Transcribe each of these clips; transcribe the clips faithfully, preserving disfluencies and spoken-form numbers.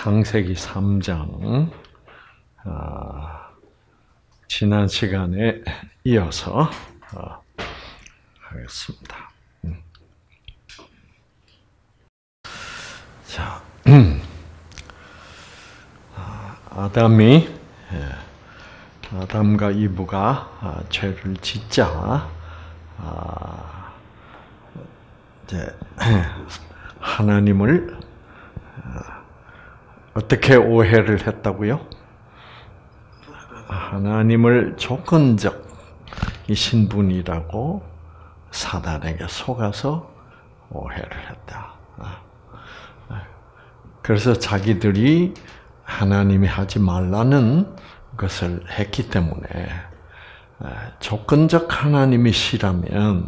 창세기 삼 장, 아, 지난 시간에 이어서 어, 하겠습니다. 음. 자, 음. 아, 아담이 예, 아담과 이브가 아, 죄를 짓자 아, 이제 하나님을 어떻게 오해를 했다고요? 하나님을 조건적이신 분이라고 사단에게 속아서 오해를 했다. 그래서 자기들이 하나님이 하지 말라는 것을 했기 때문에 조건적 하나님이시라면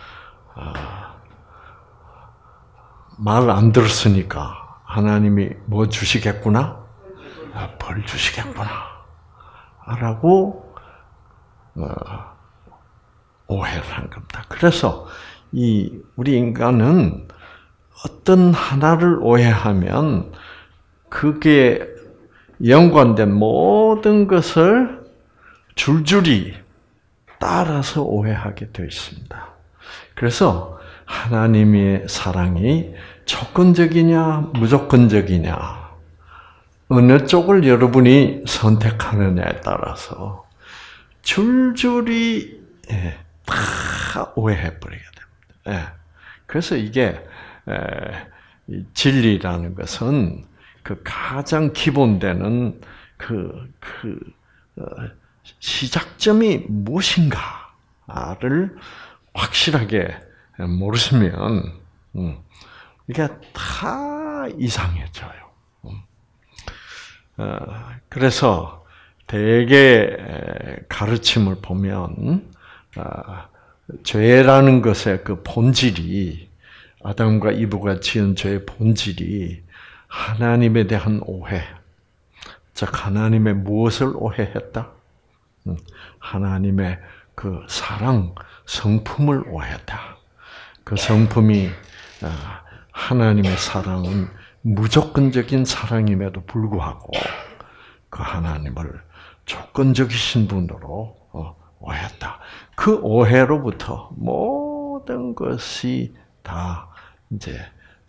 말 안 들었으니까 하나님이 뭐 주시겠구나? 아, 벌 주시겠구나. 라고, 어, 오해를 한 겁니다. 그래서, 이, 우리 인간은 어떤 하나를 오해하면, 그게 연관된 모든 것을 줄줄이 따라서 오해하게 되어 있습니다. 그래서, 하나님의 사랑이 조건적이냐, 무조건적이냐, 어느 쪽을 여러분이 선택하느냐에 따라서 줄줄이 다 오해해버리게 됩니다. 그래서 이게 진리라는 것은 그 가장 기본되는 그, 그 시작점이 무엇인가를 확실하게 모르시면 이게 다 이상해져요. 그래서 대개 가르침을 보면 죄라는 것의 그 본질이 아담과 이브가 지은 죄의 본질이 하나님에 대한 오해, 즉 하나님의 무엇을 오해했다? 하나님의 그 사랑, 성품을 오해했다. 그 성품이 하나님의 사랑은 무조건적인 사랑임에도 불구하고 그 하나님을 조건적이신 분으로 오해했다. 그 오해로부터 모든 것이 다 이제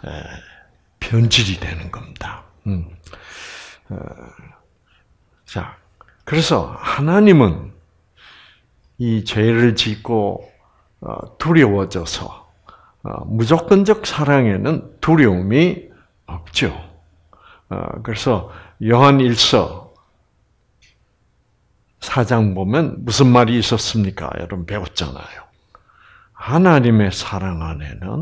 변질이 되는 겁니다. 음. 자, 그래서 하나님은 이 죄를 짓고 두려워져서 무조건적 사랑에는 두려움이 없죠. 그래서 요한 일서 사 장 보면 무슨 말이 있었습니까? 여러분 배웠잖아요. 하나님의 사랑 안에는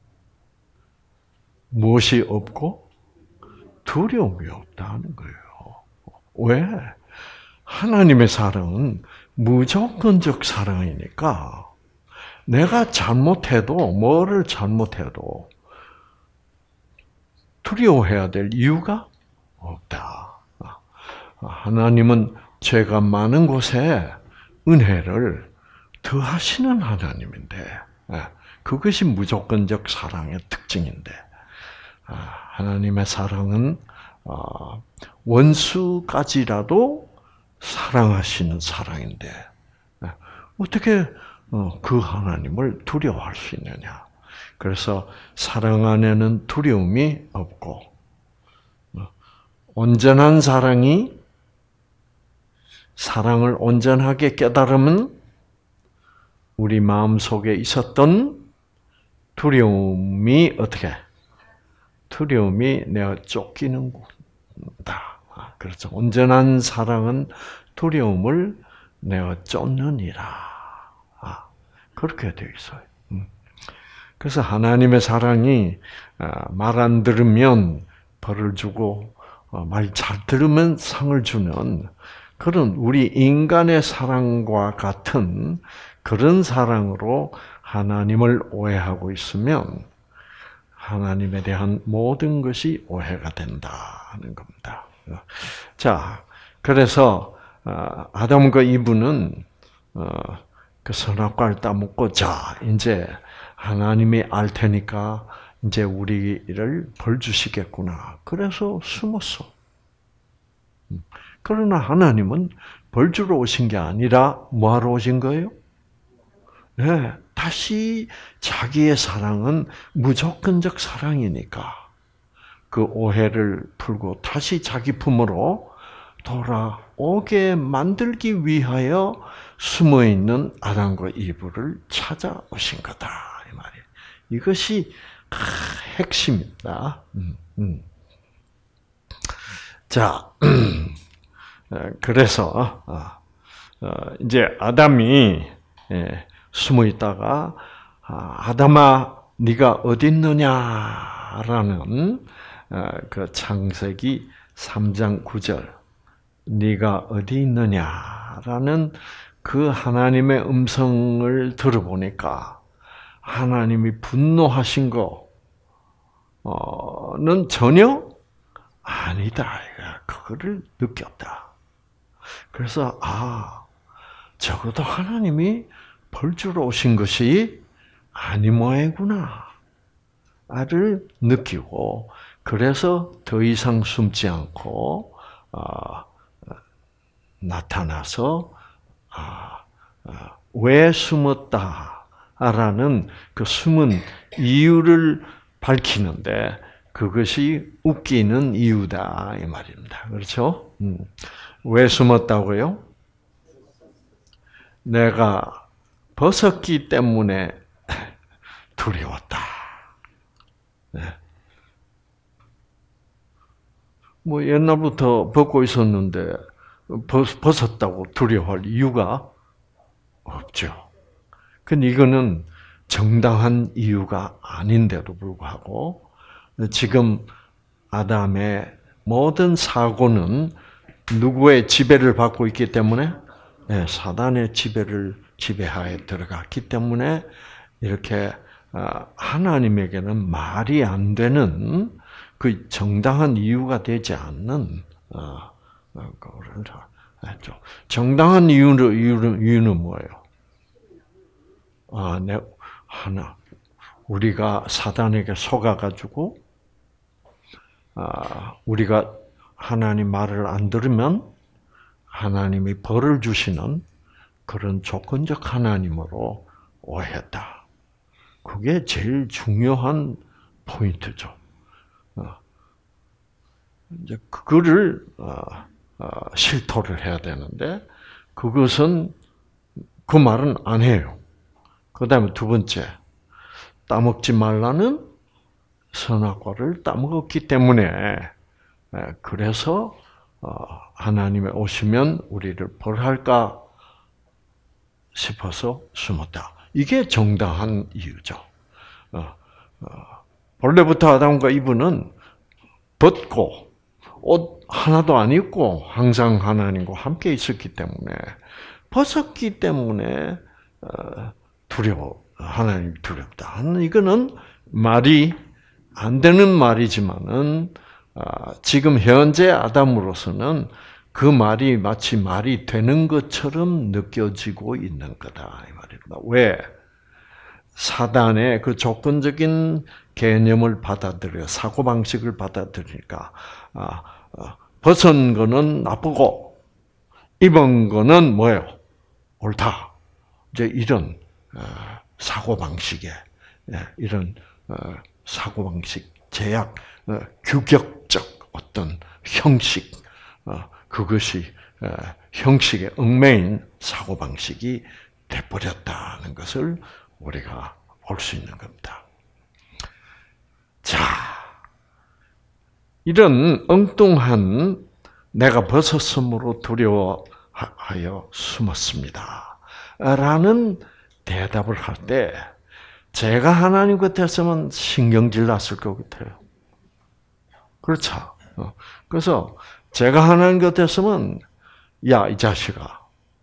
무엇이 없고 두려움이 없다는 거예요. 왜? 하나님의 사랑은 무조건적 사랑이니까 내가 잘못해도, 뭐를 잘못해도 두려워해야 될 이유가 없다. 하나님은 죄가 많은 곳에 은혜를 더하시는 하나님인데, 그것이 무조건적 사랑의 특징인데, 하나님의 사랑은 원수까지라도 사랑하시는 사랑인데, 어떻게 그 하나님을 두려워할 수 있느냐? 그래서 사랑 안에는 두려움이 없고 온전한 사랑이 사랑을 온전하게 깨달으면 우리 마음속에 있었던 두려움이 어떻게? 두려움이 내가 쫓기는구나. 그렇죠. 온전한 사랑은 두려움을 내가 쫓느니라. 그렇게 되어 있어요. 그래서 하나님의 사랑이 말 안 들으면 벌을 주고 말 잘 들으면 상을 주는 그런 우리 인간의 사랑과 같은 그런 사랑으로 하나님을 오해하고 있으면 하나님에 대한 모든 것이 오해가 된다는 겁니다. 자, 그래서 아담과 이브는 그 선악과를 따먹고 자 이제 하나님이 알 테니까 이제 우리를 벌 주시겠구나. 그래서 숨었어. 그러나 하나님은 벌 주러 오신 게 아니라 뭐하러 오신 거예요? 네, 다시 자기의 사랑은 무조건적 사랑이니까 그 오해를 풀고 다시 자기 품으로 돌아오게 만들기 위하여 숨어있는 아담과 이브를 찾아오신 거다. 이 말이에요. 이것이 핵심입니다. 음, 음. 자, 그래서 이제 아담이 숨어 있다가 아담아, 네가 어디 있느냐라는 그 창세기 삼 장 구 절, 네가 어디 있느냐라는 그 하나님의 음성을 들어보니까 하나님이 분노하신 거는 전혀 아니다. 그거를 느꼈다. 그래서 아, 적어도 하나님이 벌 주러 오신 것이 아니 모양이구나. 를 느끼고 그래서 더 이상 숨지 않고 어, 나타나서 아, 아, 왜 숨었다라는 그 숨은 이유를 밝히는데 그것이 웃기는 이유다 이 말입니다. 그렇죠? 음. 왜 숨었다고요? 내가 벗었기 때문에 두려웠다. 네. 뭐 옛날부터 벗고 있었는데 벗었다고 두려워할 이유가 없죠. 근데 이거는 정당한 이유가 아닌데도 불구하고 지금 아담의 모든 사고는 누구의 지배를 받고 있기 때문에 네, 사단의 지배를 지배하에 들어갔기 때문에 이렇게 하나님에게는 말이 안 되는 그 정당한 이유가 되지 않는 거를 했죠. 정당한 이유는 이유는, 이유는 뭐예요? 아, 내 하나 우리가 사단에게 속아가지고 아, 우리가 하나님 말을 안 들으면 하나님이 벌을 주시는 그런 조건적 하나님으로 오해했다. 그게 제일 중요한 포인트죠. 이제 그거를 실토를 해야 되는데 그것은 그 말은 안 해요. 그다음에 두 번째, 따먹지 말라는 선악과를 따먹었기 때문에 그래서 하나님이 오시면 우리를 벌할까 싶어서 숨었다. 이게 정당한 이유죠. 본래부터 아담과 이브는 벗고 옷 하나도 안 입고 항상 하나님과 함께 있었기 때문에 벗었기 때문에 두려워 하나님 두렵다. 이거는 말이 안 되는 말이지만은 지금 현재 아담으로서는 그 말이 마치 말이 되는 것처럼 느껴지고 있는 거다 이 말입니다. 왜? 사단의 그 조건적인 개념을 받아들여 사고 방식을 받아들이니까 아, 아, 벗은 거는 나쁘고 입은 거는 뭐예요? 옳다. 이제 이런 어, 사고 방식에 예, 이런 어, 사고 방식, 제약, 어, 규격적 어떤 형식, 어, 그것이 어, 형식에 얽매인 사고 방식이 돼버렸다는 것을 우리가 볼 수 있는 겁니다. 자, 이런 엉뚱한 내가 벗었으므로 두려워하여 숨었습니다. 라는 대답을 할 때 제가 하나님 같았으면 신경질 났을 것 같아요. 그렇죠. 그래서 제가 하나님 같았으면 야, 이 자식아,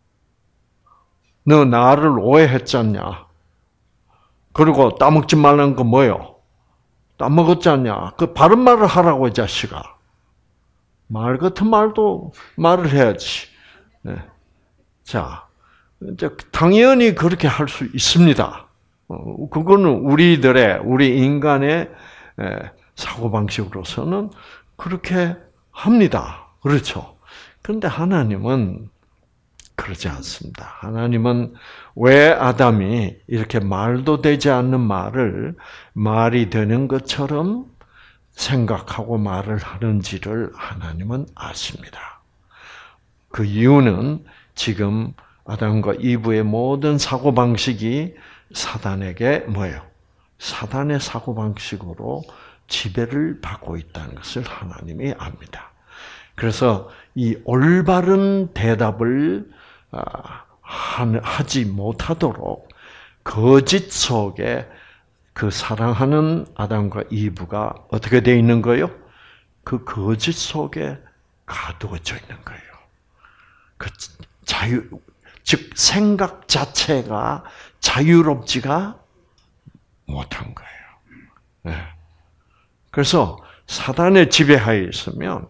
너 나를 오해했잖냐? 그리고 따먹지 말라는 거 뭐요? 따먹었잖냐? 그 바른 말을 하라고 이 자식아. 말 같은 말도 말을 해야지. 네. 자, 이제 당연히 그렇게 할 수 있습니다. 어, 그거는 우리들의, 우리 인간의 사고방식으로서는 그렇게 합니다. 그렇죠? 그런데 하나님은 그러지 않습니다. 하나님은 왜 아담이 이렇게 말도 되지 않는 말을 말이 되는 것처럼 생각하고 말을 하는지를 하나님은 아십니다. 그 이유는 지금 아담과 이브의 모든 사고방식이 사단에게 뭐예요? 사단의 사고방식으로 지배를 받고 있다는 것을 하나님이 압니다. 그래서 이 올바른 대답을 하지 못하도록 거짓 속에 그 사랑하는 아담과 이브가 어떻게 되어 있는 거예요? 그 거짓 속에 가두어져 있는 거예요. 그 자유, 즉 생각 자체가 자유롭지가 못한 거예요. 네. 그래서 사단의 지배하에 있으면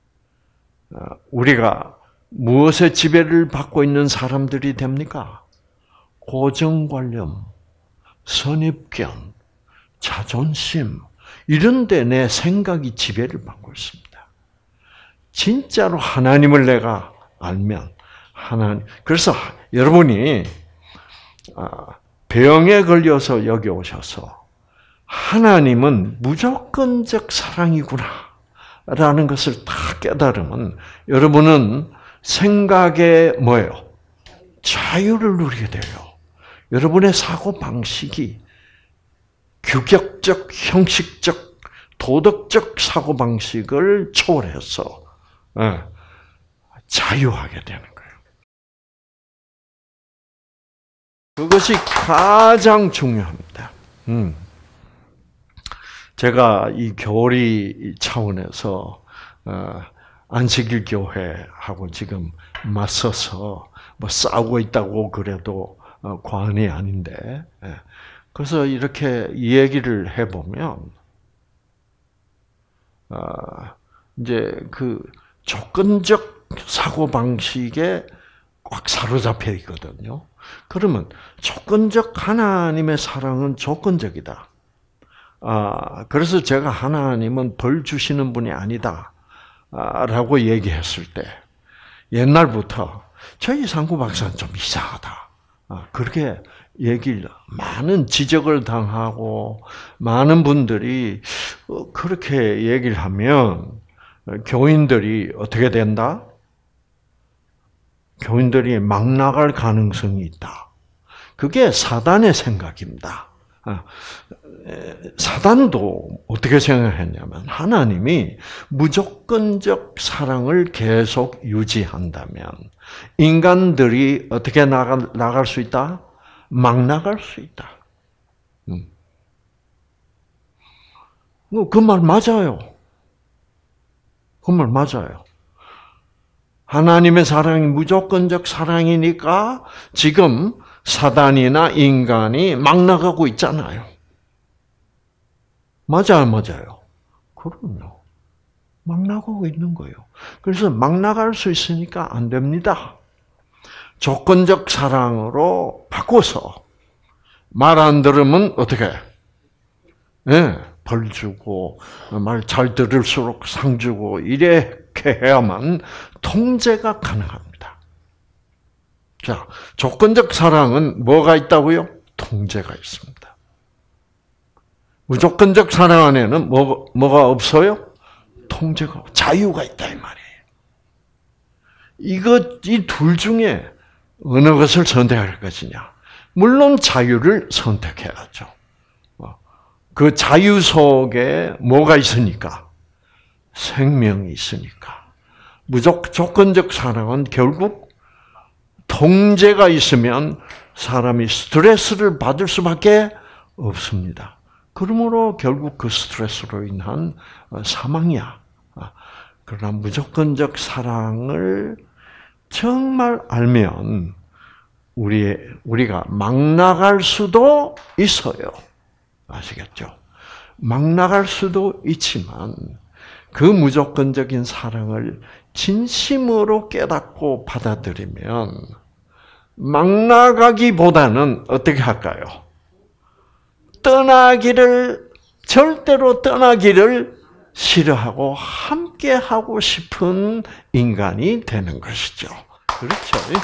우리가 무엇의 지배를 받고 있는 사람들이 됩니까? 고정관념, 선입견, 자존심 이런 데 내 생각이 지배를 받고 있습니다. 진짜로 하나님을 내가 알면 하나님 그래서 여러분이 병에 걸려서 여기 오셔서 하나님은 무조건적 사랑이구나 라는 것을 다 깨달으면 여러분은 생각에 뭐예요? 자유를 누리게 돼요. 여러분의 사고방식이 규격적, 형식적, 도덕적 사고방식을 초월해서 자유하게 되는 거예요. 그것이 가장 중요합니다. 음. 제가 이 교리 차원에서 안식일 교회하고 지금 맞서서 뭐 싸우고 있다고 그래도 과언이 아닌데, 그래서 이렇게 얘기를 해보면 이제 그 조건적 사고 방식에 꽉 사로잡혀 있거든요. 그러면 조건적 하나님의 사랑은 조건적이다. 아, 그래서 제가 하나님은 벌 주시는 분이 아니다. 라고 얘기했을 때, 옛날부터 저희 상구 박사는 좀 이상하다. 그렇게 얘기를, 많은 지적을 당하고, 많은 분들이 그렇게 얘기를 하면, 교인들이 어떻게 된다? 교인들이 막 나갈 가능성이 있다. 그게 사단의 생각입니다. 사단도 어떻게 생각했냐면 하나님이 무조건적 사랑을 계속 유지한다면 인간들이 어떻게 나갈, 나갈 수 있다? 막 나갈 수 있다. 그 말 맞아요. 그 말 맞아요. 하나님의 사랑이 무조건적 사랑이니까 지금 사단이나 인간이 막 나가고 있잖아요. 맞아요, 맞아요. 그럼요. 막 나가고 있는 거예요. 그래서 막 나갈 수 있으니까 안 됩니다. 조건적 사랑으로 바꿔서 말 안 들으면 어떻게? 네, 벌 주고 말 잘 들을수록 상 주고 이렇게 해야만 통제가 가능합니다. 자, 조건적 사랑은 뭐가 있다고요? 통제가 있습니다. 무조건적 사랑 안에는 뭐, 뭐가 없어요? 통제가, 자유가 있다, 이 말이에요. 이것, 이 둘 중에 어느 것을 선택할 것이냐? 물론 자유를 선택해야죠. 그 자유 속에 뭐가 있으니까? 생명이 있으니까. 무조건적 사랑은 결국 통제가 있으면 사람이 스트레스를 받을 수밖에 없습니다. 그러므로 결국 그 스트레스로 인한 사망이야. 그러나 무조건적 사랑을 정말 알면 우리 우리가 막 나갈 수도 있어요. 아시겠죠? 막 나갈 수도 있지만 그 무조건적인 사랑을 진심으로 깨닫고 받아들이면 막 나가기보다는 어떻게 할까요? 떠나기를 절대로 떠나기를 싫어하고 함께 하고 싶은 인간이 되는 것이죠. 그렇죠? 네.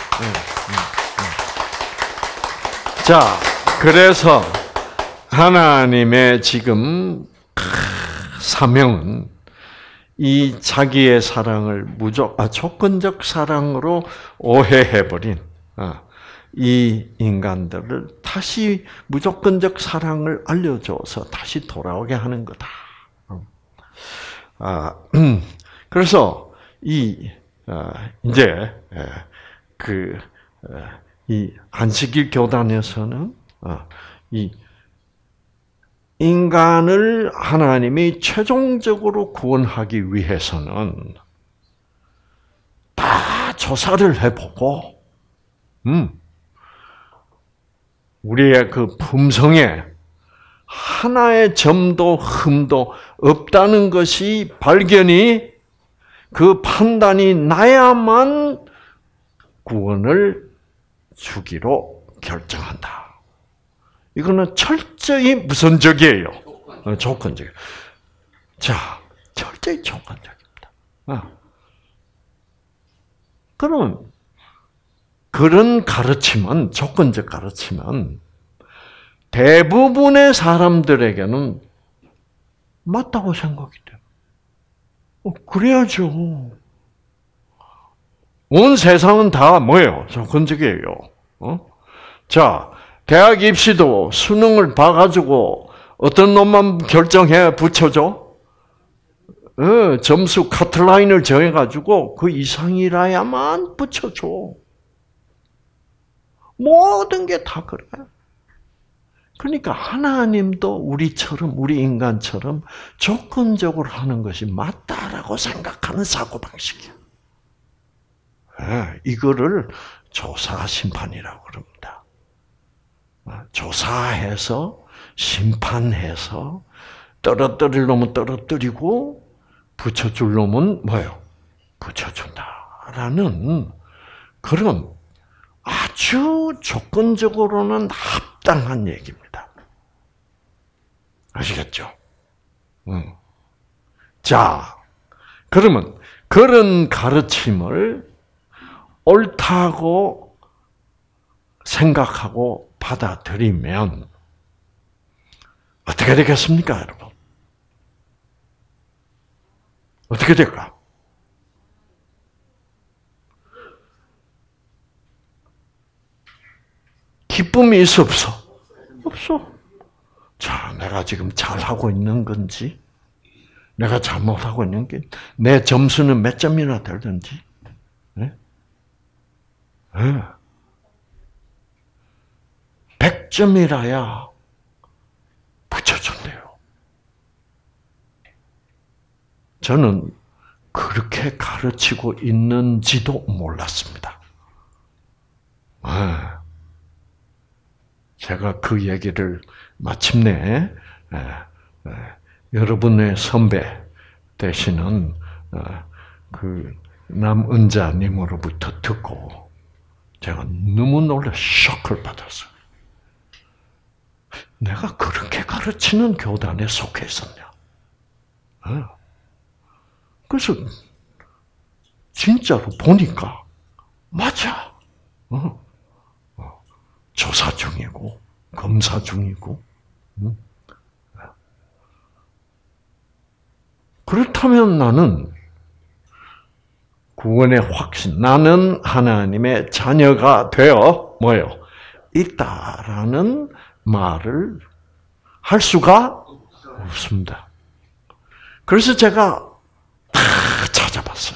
자, 그래서 하나님의 지금 사명은 이 자기의 사랑을 무조, 아, 조건적 사랑으로 오해해버린 이 인간들을 다시 무조건적 사랑을 알려줘서 다시 돌아오게 하는 거다. 아, 그래서 이 이제 그 이 안식일 교단에서는 이 인간을 하나님이 최종적으로 구원하기 위해서는 다 조사를 해보고, 음, 우리의 그 품성에 하나의 점도 흠도 없다는 것이 발견이, 그 판단이 나야만 구원을 주기로 결정한다. 이거는 철저히 무선적이에요. 조건적이에요. 자, 철저히 조건적입니다. 아. 그럼 그런 가르침은, 조건적 가르침은 대부분의 사람들에게는 맞다고 생각이 돼요. 어, 그래야죠. 온 세상은 다 뭐예요? 조건적이에요. 어? 자, 대학 입시도 수능을 봐가지고 어떤 놈만 결정해 붙여줘? 어, 점수 카트라인을 정해가지고 그 이상이라야만 붙여줘. 모든 게 다 그래. 그러니까 하나님도 우리처럼, 우리 인간처럼 조건적으로 하는 것이 맞다라고 생각하는 사고방식이야. 이거를 조사 심판이라고 그럽니다. 조사해서, 심판해서, 떨어뜨릴 놈은 떨어뜨리고, 붙여줄 놈은 뭐예요? 붙여준다라는 그런 아주 조건적으로는 합당한 얘기입니다. 아시겠죠? 음. 자, 그러면 그런 가르침을 옳다고 생각하고 받아들이면 어떻게 되겠습니까, 여러분? 어떻게 될까? 기쁨이 있어, 없어? 없어. 자, 내가 지금 잘하고 있는 건지, 내가 잘못하고 있는 게, 내 점수는 몇 점이나 되든지, 네? 네. 백 점이라야 붙여준대요. 저는 그렇게 가르치고 있는지도 몰랐습니다. 네. 제가 그 얘기를 마침내 에, 에, 여러분의 선배 되시는 어, 그 남은자님으로부터 듣고 제가 너무 놀라 쇼크를 받았어요. 내가 그렇게 가르치는 교단에 속해 있었냐? 어. 그래서 진짜로 보니까 맞아. 어. 조사 중이고 검사 중이고. 그렇다면 나는 구원의 확신, 나는 하나님의 자녀가 되어 뭐예요? 있다라는 말을 할 수가 없습니다. 그래서 제가 다 찾아봤어요.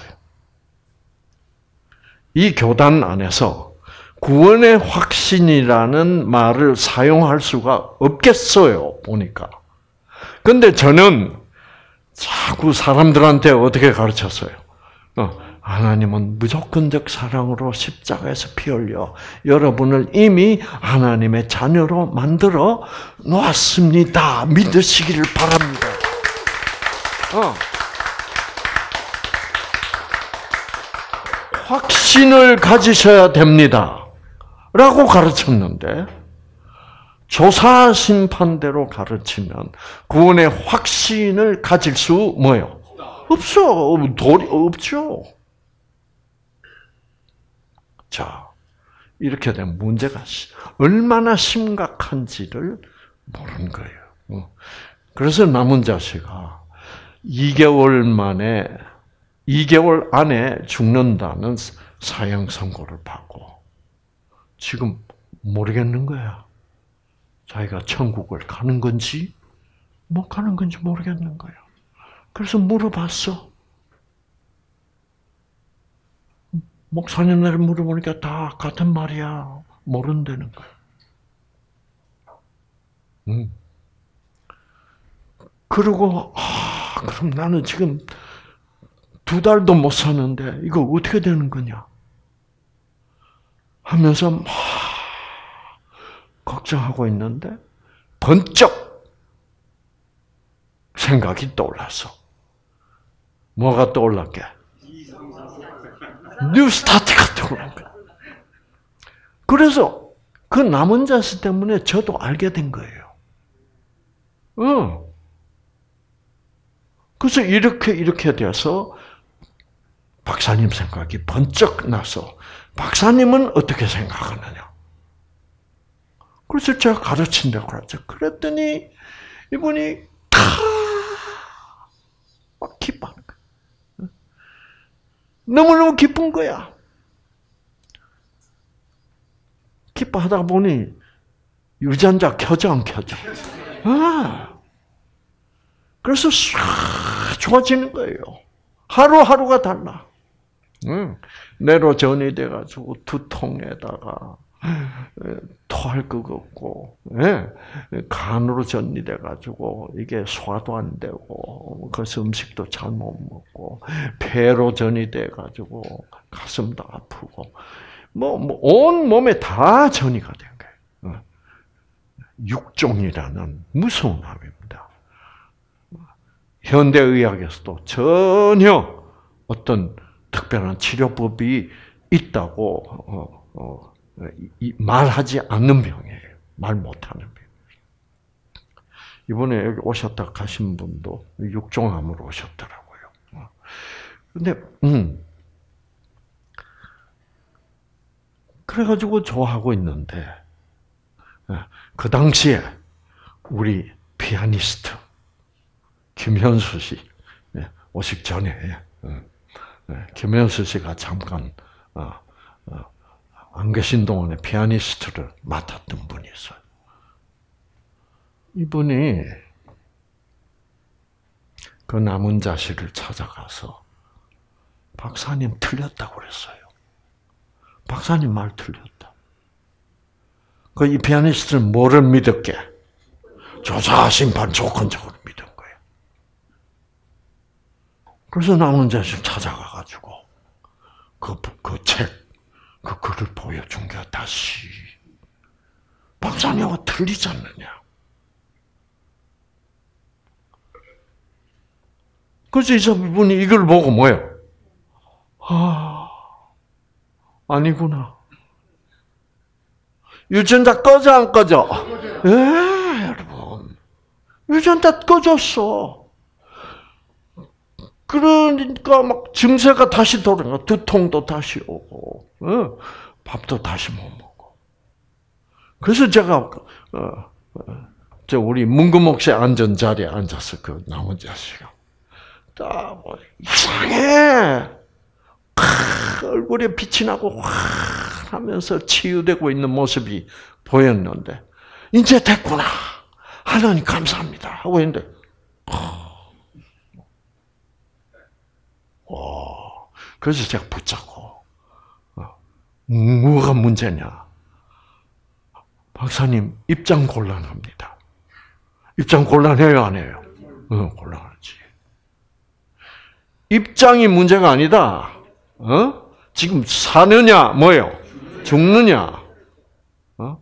이 교단 안에서 구원의 확신이라는 말을 사용할 수가 없겠어요, 보니까. 근데 저는 자꾸 사람들한테 어떻게 가르쳤어요? 어, 하나님은 무조건적 사랑으로 십자가에서 피 흘려 여러분을 이미 하나님의 자녀로 만들어 놓았습니다. 믿으시기를 바랍니다. 어. 확신을 가지셔야 됩니다. 라고 가르쳤는데 조사 심판대로 가르치면 구원의 확신을 가질 수 뭐요? 없어. 도리 없죠. 자, 이렇게 되면 문제가 얼마나 심각한지를 모르는 거예요. 그래서 남은 자식아 이 개월 만에 이 개월 안에 죽는다는 사형 선고를 받고 지금 모르겠는 거야. 자기가 천국을 가는 건지 못 가는 건지 모르겠는 거야. 그래서 물어봤어. 목사님들 물어보니까 다 같은 말이야. 모른다는 거야. 음. 그리고 아, 그럼 나는 지금 두 달도 못 사는데 이거 어떻게 되는 거냐? 하면서 막 걱정하고 있는데 번쩍 생각이 떠올랐어. 뭐가 떠올랐게? 뉴 스타트가 떠오른 거야. 그래서 그 남은 자식 때문에 저도 알게 된 거예요. 응. 그래서 이렇게 이렇게 돼서 박사님 생각이 번쩍 나서 박사님은 어떻게 생각하느냐? 그래서 제가 가르친다고 그랬죠. 그랬더니 이분이 다 막 기뻐하는 거야. 너무너무 기쁜 거야. 기뻐하다 보니 유전자 켜져 안 켜져? 아. 그래서 싹 좋아지는 거예요. 하루하루가 달라. 응. 뇌로 전이 돼가지고 두통에다가 토할 것 같고, 예. 간으로 전이 돼가지고 이게 소화도 안 되고, 그래서 음식도 잘 못 먹고, 폐로 전이 돼가지고 가슴도 아프고, 뭐, 뭐 온 몸에 다 전이가 된 거예요. 육종이라는 무서운 암입니다. 현대의학에서도 전혀 어떤 특별한 치료법이 있다고 어, 어, 이, 말하지 않는 병이에요. 말 못하는 병. 이번에 여기 오셨다 가신 분도 육종암으로 오셨더라고요. 근데 음 그래가지고 좋아하고 있는데 그 당시에 우리 피아니스트 김현수 씨 오시기 전에 김현수 씨가 잠깐 안 계신 동안에 피아니스트를 맡았던 분이 있어요. 이분이 그 남은 자식을 찾아가서 박사님 틀렸다고 그랬어요. 박사님 말 틀렸다. 그 이 피아니스트는 뭐를 믿었게? 조사 심판 조건적으로 믿은 거예요. 그래서 남은 자식 찾아가가지고 그, 그 책, 그 글을 보여준 게 다시 박사님하고 틀리지 않느냐. 그래서 이분이 이걸 보고 뭐예요? 아, 아니구나. 유전자 꺼져 안 꺼져? 예, 여러분. 유전자 꺼졌어. 그러니까 막 증세가 다시 돌아가. 두통도 다시 오고, 어, 밥도 다시 못 먹고. 그래서 제가 어, 어, 저 우리 문구목새 앉은 자리에 앉아서 그 남은 자식아, 딱 뭐 이상해. 크, 얼굴에 빛이 나고 확 하면서 치유되고 있는 모습이 보였는데 이제 됐구나. 하나님 감사합니다 하고 있는데. 와, 그래서 제가 붙잡고, 뭐가 문제냐? 박사님, 입장 곤란합니다. 입장 곤란해요, 안 해요? 어, 곤란하지. 입장이 문제가 아니다. 어? 지금 사느냐, 뭐예요? 죽느냐? 어?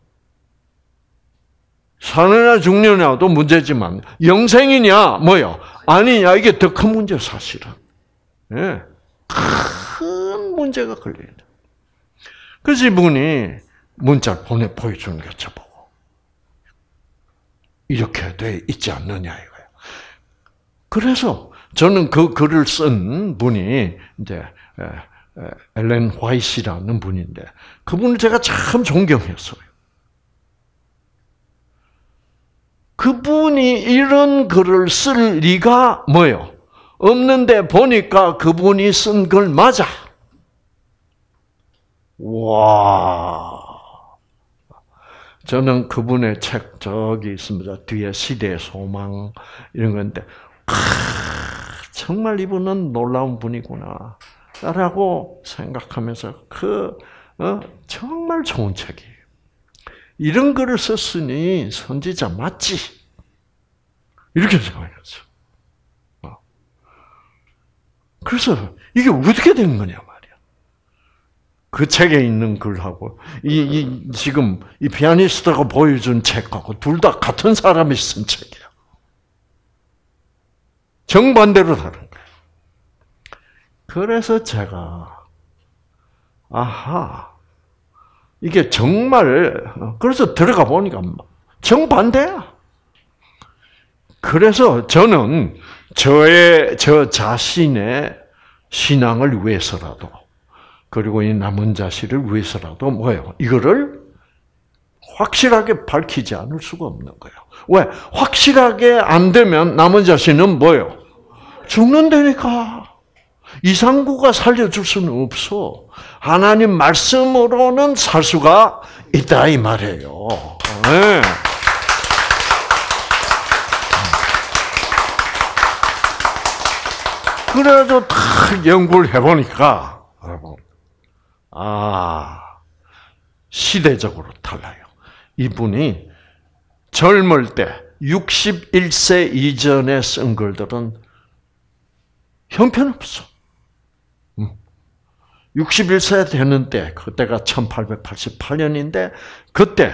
사느냐, 죽느냐도 문제지만, 영생이냐, 뭐예요? 아니냐, 이게 더 큰 문제, 사실은. 예, 큰 문제가 걸려요. 그래서 이분이 문자를 보내 보여주는 게 저보고 이렇게 돼 있지 않느냐 이거예요. 그래서 저는 그 글을 쓴 분이 이제 엘렌 화이트라는 분인데 그분을 제가 참 존경했어요. 그분이 이런 글을 쓸 리가 뭐예요? 없는데 보니까 그분이 쓴 글 맞아. 와. 저는 그분의 책 저기 있습니다. 뒤에 시대의 소망 이런 건데 아, 정말 이분은 놀라운 분이구나 라고 생각하면서 그 어, 정말 좋은 책이에요. 이런 글을 썼으니 선지자 맞지? 이렇게 생각했어. 어. 그래서 이게 어떻게 된 거냐 말이야. 그 책에 있는 글하고 이, 이 지금 이 피아니스트가 보여준 책하고 둘 다 같은 사람이 쓴 책이야. 정반대로 다른 거예요. 그래서 제가 아하. 이게 정말 그래서 들어가 보니까 정반대야. 그래서 저는 저의 저 자신의 신앙을 위해서라도 그리고 이 남은 자식을 위해서라도 뭐예요? 이거를 확실하게 밝히지 않을 수가 없는 거예요. 왜? 확실하게 안 되면 남은 자식은 뭐예요? 죽는다니까. 이상구가 살려줄 수는 없어. 하나님 말씀으로는 살 수가 있다 이 말이에요. 네. 그래가지고 딱 연구를 해보니까 아 시대적으로 달라요. 이분이 젊을 때 육십일 세 이전에 쓴 글들은 형편없어. 육십일 세 되는 때, 그때가 천팔백팔십팔 년인데, 그때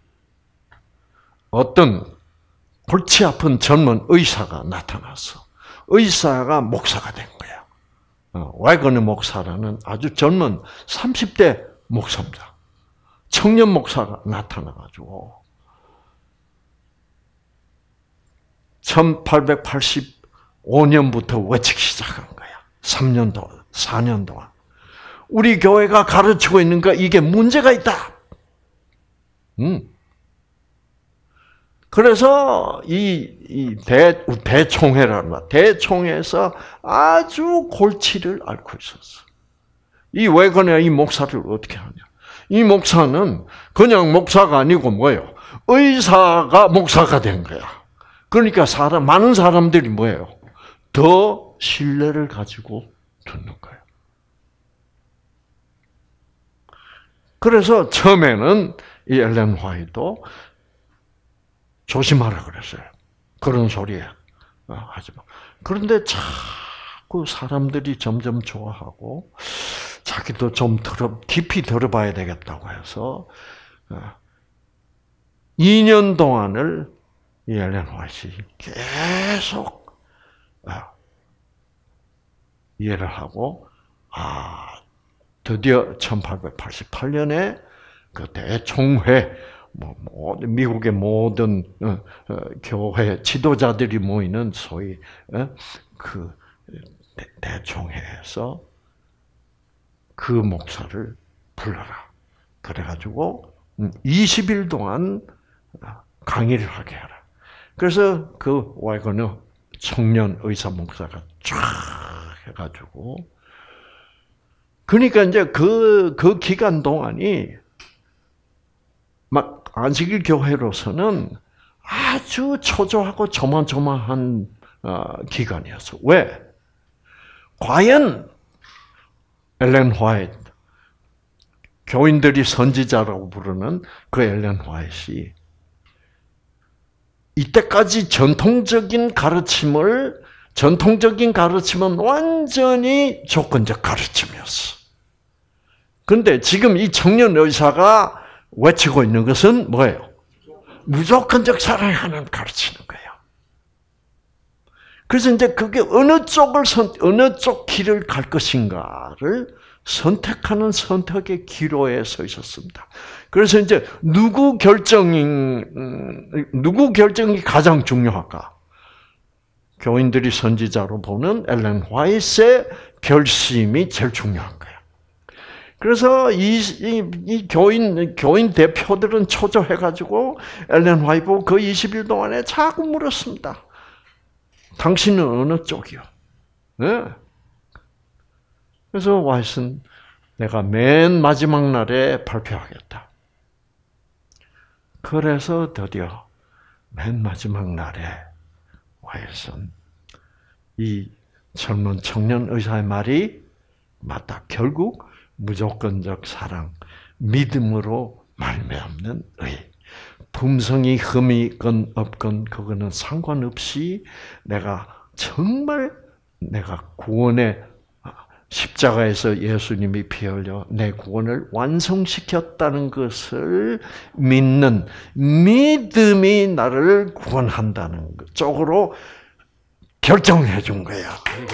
어떤 골치 아픈 젊은 의사가 나타났어. 의사가 목사가 된 거야. 와이거너 목사라는 아주 젊은 삼십 대 목사입니다. 청년 목사가 나타나가지고, 천팔백팔십오 년부터 외치기 시작한 거야. 삼 년 동안, 사 년 동안. 우리 교회가 가르치고 있는 거 이게 문제가 있다. 음. 그래서 이, 이 대, 대총회라는 말, 대총회에서 아주 골치를 앓고 있었어. 이 외근에 이 목사를 어떻게 하냐. 이 목사는 그냥 목사가 아니고 뭐예요? 의사가 목사가 된 거야. 그러니까 사람, 많은 사람들이 뭐예요? 더 신뢰를 가지고 듣는 거예요. 그래서 처음에는 이 엘렌 화이트도 조심하라 그랬어요. 그런 소리에 하지 마. 그런데 자꾸 사람들이 점점 좋아하고 자기도 좀 들어, 깊이 들어봐야 되겠다고 해서 이 년 동안을 이 엘렌 화이트가 계속 이해를 하고 아 드디어 천팔백팔십팔 년에 그 대총회, 뭐, 미국의 모든 어, 어, 교회 지도자들이 모이는 소위 어, 그 대, 대총회에서 그 목사를 불러라. 그래가지고 이십 일 동안 강의를 하게 하라. 그래서 그 와이거너 청년 의사 목사가 쫙 해가지고 그러니까 이제 그, 그 기간 동안이 막 안식일 교회로서는 아주 초조하고 조마조마한 어, 기간이었어. 왜? 과연 엘렌 화이트, 교인들이 선지자라고 부르는 그 엘렌 화이트이 이때까지 전통적인 가르침을 전통적인 가르침은 완전히 조건적 가르침이었어. 그런데 지금 이 청년 의사가 외치고 있는 것은 뭐예요? 무조건적 사랑하는 가르치는 거예요. 그래서 이제 그게 어느 쪽을 선, 어느 쪽 길을 갈 것인가를 선택하는 선택의 기로에 서 있었습니다. 그래서 이제 누구 결정이 누구 결정이 가장 중요할까? 교인들이 선지자로 보는 엘렌 화이트의 결심이 제일 중요한 거예요. 그래서 이, 이, 이 교인 교인 대표들은 초조해가지고 엘렌 화이트 그 이십 일 동안에 자꾸 물었습니다. 당신은 어느 쪽이요? 네. 그래서 화이트는 내가 맨 마지막 날에 발표하겠다. 그래서 드디어 맨 마지막 날에 화이트는 이 젊은 청년 의사의 말이 맞다. 결국 무조건적 사랑, 믿음으로 말미암는 의. 품성이 흠이 있건 없건 그거는 상관없이 내가 정말 내가 구원의 십자가에서 예수님이 피 흘려 내 구원을 완성시켰다는 것을 믿는 믿음이 나를 구원한다는 쪽으로 결정해 준 거야.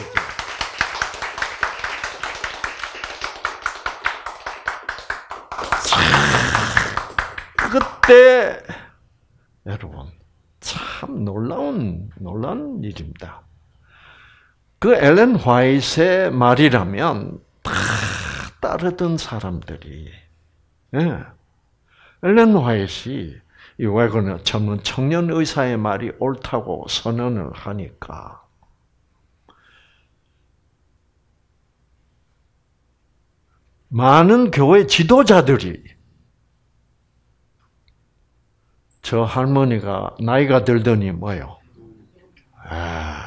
그때 여러분 참 놀라운 놀라운 일입니다. 그 엘렌 화이트의 말이라면 다 따르던 사람들이, 예. 엘렌 화이트이 이 외국의 젊은 청년 의사의 말이 옳다고 선언을 하니까 많은 교회 지도자들이 저 할머니가 나이가 들더니 뭐요? 아.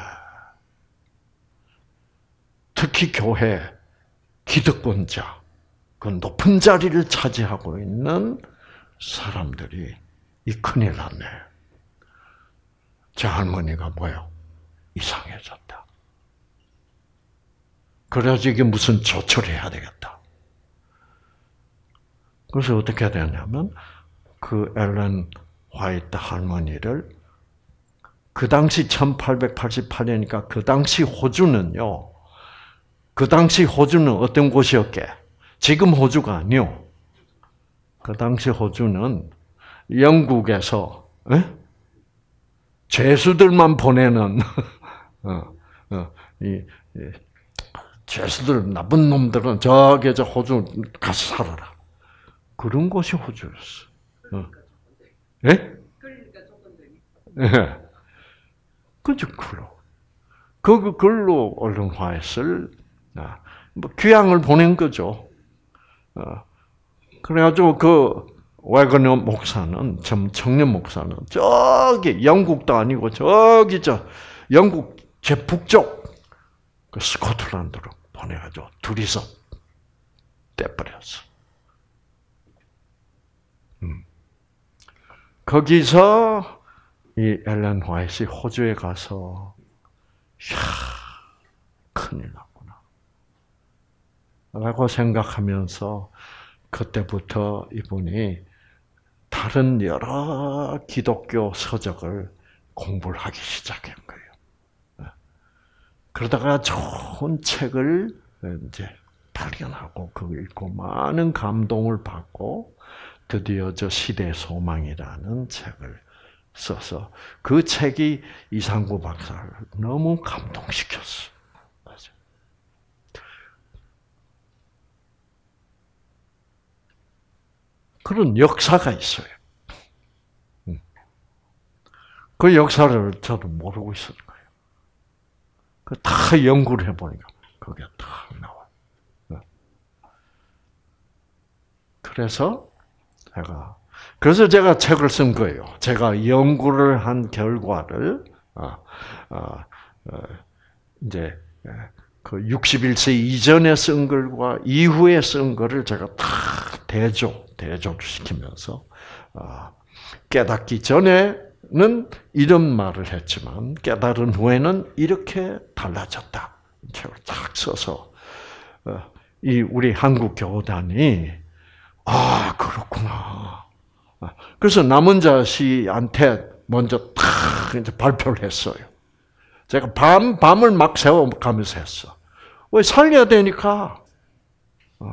특히 교회 기득권자, 그 높은 자리를 차지하고 있는 사람들이 이 큰일 났네. 저 할머니가 뭐요? 이상해졌다. 그래서 이게 무슨 조처를 해야 되겠다. 그래서 어떻게 되냐면 그 엘렌 화이트 할머니를 그 당시 천팔백팔십팔 년이니까 그 당시 호주는요. 그 당시 호주는 어떤 곳이었게? 지금 호주가 아니요. 그 당시 호주는 영국에서 에? 죄수들만 보내는 어, 어, 이, 이, 죄수들 나쁜 놈들은 저기 저 호주 가서 살아라. 그런 곳이 호주였어. 어. 예? 예. 그죠, 글로. 그 글로 얼른 화했을 뭐 귀향을 보낸 거죠. 그래가지고 그 외근의 목사는, 청년 목사는 저기 영국도 아니고 저기 저 영국 제 북쪽 그 스코틀랜드로 보내가지고 둘이서 떼버렸어. 음. 거기서 이 엘렌 화이트이 호주에 가서 야 큰일 났구나 라고 생각하면서 그때부터 이분이 다른 여러 기독교 서적을 공부를 하기 시작한 거예요. 그러다가 좋은 책을 이제 발견하고 그거 읽고 많은 감동을 받고 드디어 저 시대의 소망이라는 책을 써서 그 책이 이상구 박사를 너무 감동시켰어. 맞아. 그런 역사가 있어요. 그 역사를 저도 모르고 있었던 거예요. 그 다 연구를 해보니까 그게 다 나와요. 그래서 제가 그래서 제가 책을 쓴 거예요. 제가 연구를 한 결과를 아, 아, 아, 이제 그 육십일 세 이전에 쓴 글과 이후에 쓴 글을 제가 다 대조 대조를 시키면서 아, 깨닫기 전에는 이런 말을 했지만 깨달은 후에는 이렇게 달라졌다. 책을 딱 써서 어, 이 우리 한국 교단이 아 그렇구나. 그래서 남은 자씨한테 먼저 탁 이제 발표를 했어요. 제가 밤 밤을 막 새워가면서 했어. 왜 살려야 되니까.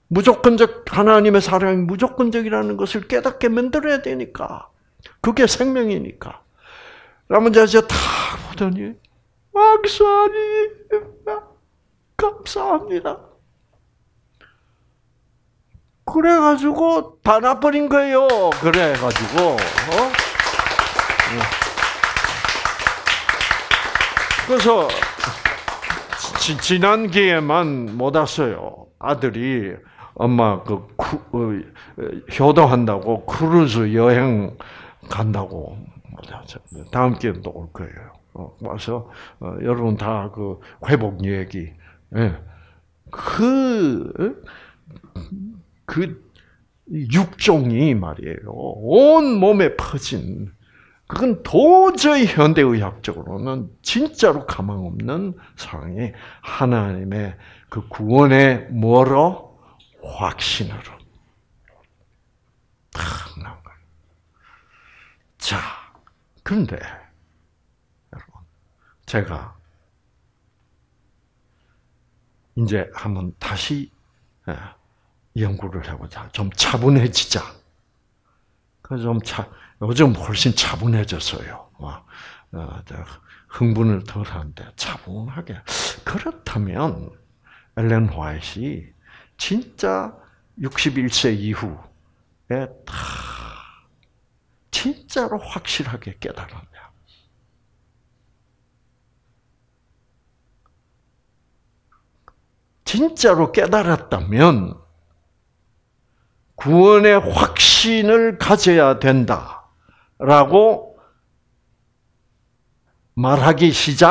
무조건적 하나님의 사랑이 무조건적이라는 것을 깨닫게 만들어야 되니까. 그게 생명이니까. 그러면 이제 다 보더니 목사님 감사합니다. 그래가지고 다 놔버린 거예요. 그래가지고 어? 그래서 지, 지난 기회만 못 왔어요. 아들이 엄마 그 쿠, 어, 효도한다고 크루즈 여행 간다고 다음 기회에 또 올 거예요. 어, 와서 어, 여러분 다 그 회복 얘기, 예. 그, 그 육종이 말이에요. 온 몸에 퍼진. 그건 도저히 현대의학적으로는 진짜로 가망 없는 상황이 하나님의 그 구원의 뭐로? 확신으로. 탁 나온 거예요. 자, 그런데 여러분, 제가 이제 한번 다시 연구를 해보자. 좀 차분해지자. 그래서 좀 차, 요즘 훨씬 차분해졌어요. 어, 흥분을 덜 하는데 차분하게. 그렇다면 엘렌 화이트이 진짜 육십일 세 이후에 다 진짜로 확실하게 깨달았냐. 진짜로 깨달았다면 구원의 확신을 가져야 된다라고 말하기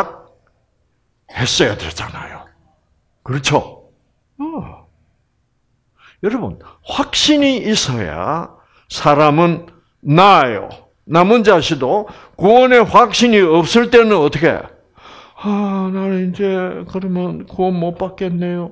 시작했어야 되잖아요. 그렇죠? 어. 여러분, 확신이 있어야 사람은 나아요. 남은 자시도 구원의 확신이 없을 때는 어떻게 해? 아, 나는 이제 그러면 구원 못 받겠네요.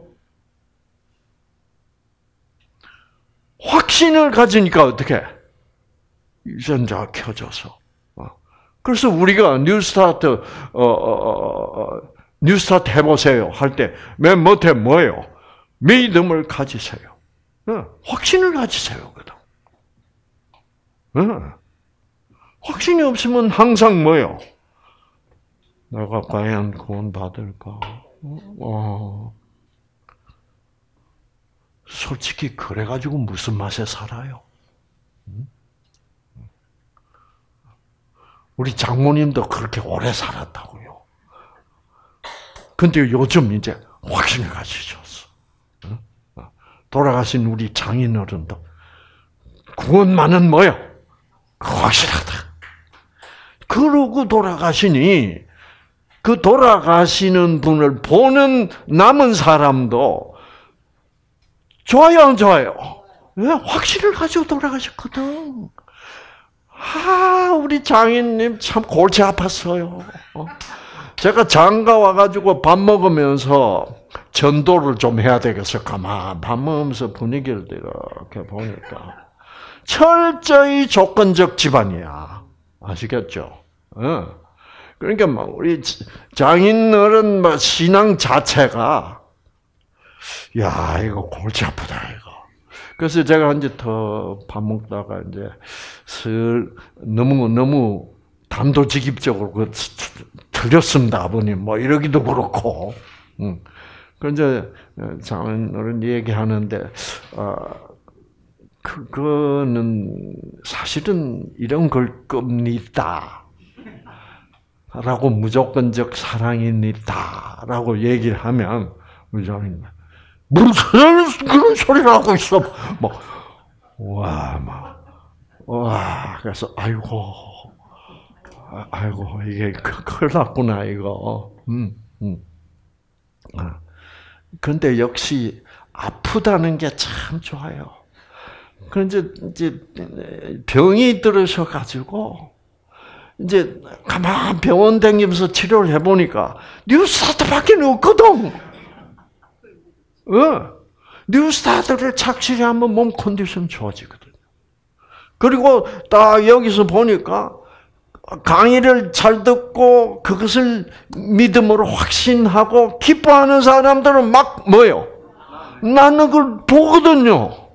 확신을 가지니까 어떻게 해? 유전자가 켜져서. 그래서 우리가 뉴스타트, 어, 어, 어, 뉴스타트 해보세요 할 때 맨 못해 뭐예요? 믿음을 가지세요. 어, 확신을 가지세요. 어. 확신이 없으면 항상 뭐예요? 내가 과연 구원 받을까? 어. 솔직히 그래가지고 무슨 맛에 살아요? 우리 장모님도 그렇게 오래 살았다고요. 근데 요즘 이제 확신을 가지셨어. 돌아가신 우리 장인어른도 구원만은 뭐요? 확실하다. 그러고 돌아가시니 그 돌아가시는 분을 보는 남은 사람도 좋아요, 안 좋아요? 왜? 확신을 가지고 돌아가셨거든. 아, 우리 장인님 참 골치 아팠어요. 제가 장가 와가지고 밥 먹으면서 전도를 좀 해야 되겠어. 가만 밥 먹으면서 분위기를 이렇게 보니까 철저히 조건적 집안이야. 아시겠죠? 어. 그러니까 막 우리 장인어른 막 신앙 자체가 야, 이거 골치 아프다 이거. 그래서 제가 이제 더 밥 먹다가 이제 슬 너무 너무 단도직입적으로 그 틀렸습니다, 아버님. 뭐 이러기도 그렇고. 응. 그 이제 장인어른 얘기하는데 어, 그거는 사실은 이런 걸 겁니다. 라고 무조건적 사랑입니다. 라고 얘기를 하면 우리 장인 무슨 그런 소리를 하고 있어. 뭐, 와, 막, 와, 그래서, 아이고, 아이고, 이게 큰일 났구나, 이거. 음, 음. 아. 근데 역시 아프다는 게 참 좋아요. 그런데 이제 병이 들으셔가지고, 이제 가만 병원 다니면서 치료를 해보니까, 뉴스타트밖에 없거든. 어, 뉴스타트를 착실히 하면 몸 컨디션 좋아지거든요. 그리고 딱 여기서 보니까 강의를 잘 듣고 그것을 믿음으로 확신하고 기뻐하는 사람들은 막 뭐요? 나는 그걸 보거든요.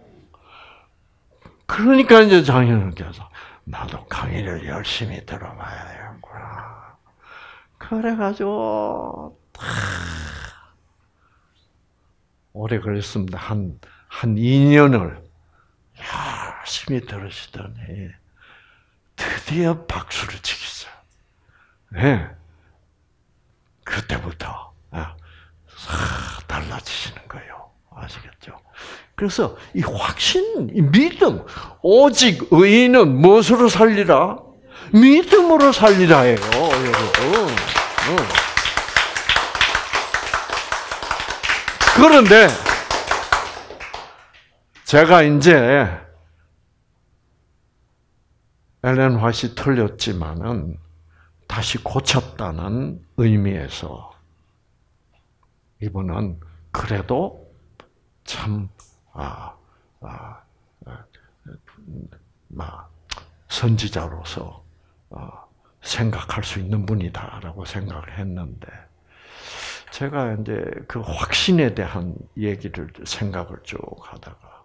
그러니까 이제 장인어른께서 나도 강의를 열심히 들어봐야 되겠구나. 그래가지고 오래 걸렸습니다. 한, 한 이 년을 열심히 들으시더니 드디어 박수를 치겠어요. 네. 그때부터 싹 달라지시는 거예요. 아시겠죠? 그래서 이 확신, 이 믿음, 오직 의인은 무엇으로 살리라? 믿음으로 살리라예요, 여러분. 그런데 제가 이제 엘렌 화이트이 틀렸지만은 다시 고쳤다는 의미에서 이분은 그래도 참 아, 아, 아, 선지자로서 생각할 수 있는 분이다라고 생각을 했는데 제가 이제 그 확신에 대한 얘기를 생각을 쭉 하다가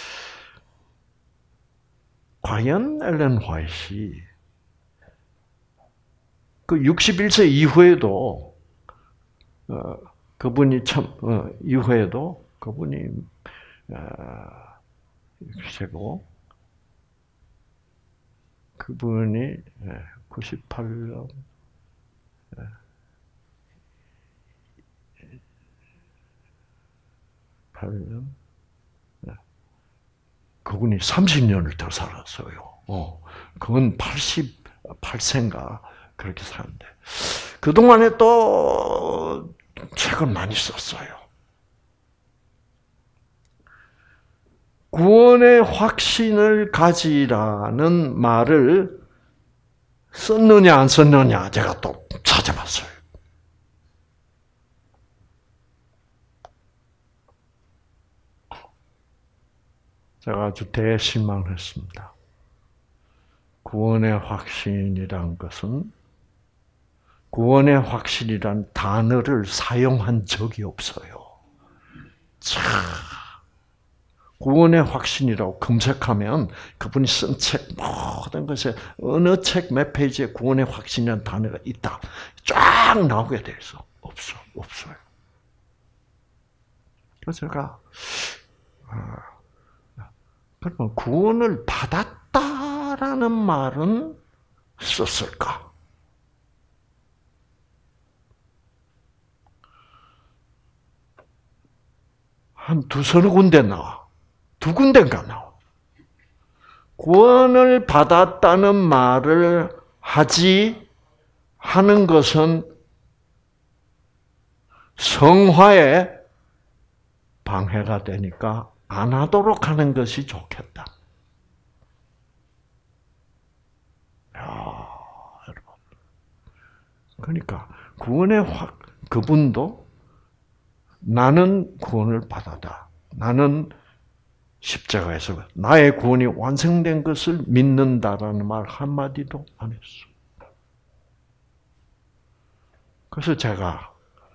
과연 엘렌 화이트이 그 육십일 세 이후에도 어, 그분이 참 어, 이후에도 그분이 어, 글쎄고 그분이 구십팔 년 팔 년 그분이 삼십 년을 더 살았어요. 어, 그건 팔십팔 세인가 그렇게 사는데 그 동안에 또 책을 많이 썼어요. 구원의 확신을 가지라는 말을 썼느냐 안 썼느냐 제가 또 찾아봤어요. 제가 아주 대실망을 했습니다. 구원의 확신이란 것은 구원의 확신이란 단어를 사용한 적이 없어요. 참, 구원의 확신이라고 검색하면 그분이 쓴 책 모든 것에 어느 책 몇 페이지에 구원의 확신이라는 단어가 있다. 쫙 나오게 돼 있어. 없어, 없어요. 그래서 제가 아, 그러면 구원을 받았다라는 말은 썼을까? 한 두서너 군데 나와. 두 군데인가 나와. 구원을 받았다는 말을 하지 하는 것은 성화에 방해가 되니까 안 하도록 하는 것이 좋겠다. 야, 여러분. 그러니까 구원의 확 그분도 나는 구원을 받았다. 나는 십자가에서 나의 구원이 완성된 것을 믿는다라는 말 한마디도 안 했어. 그래서 제가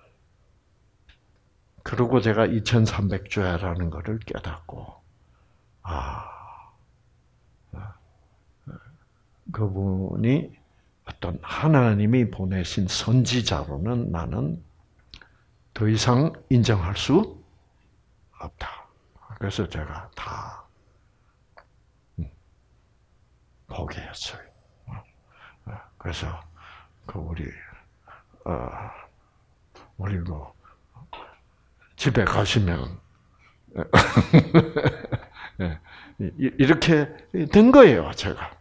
그러고 제가 이천삼백 주야라는 것을 깨닫고 아 그분이 어떤 하나님이 보내신 선지자로는 나는 더 이상 인정할 수 없다. 그래서 제가 다 포기했어요. 그래서 그 우리 어 우리 뭐 집에 가시면 이렇게 된 거예요, 제가.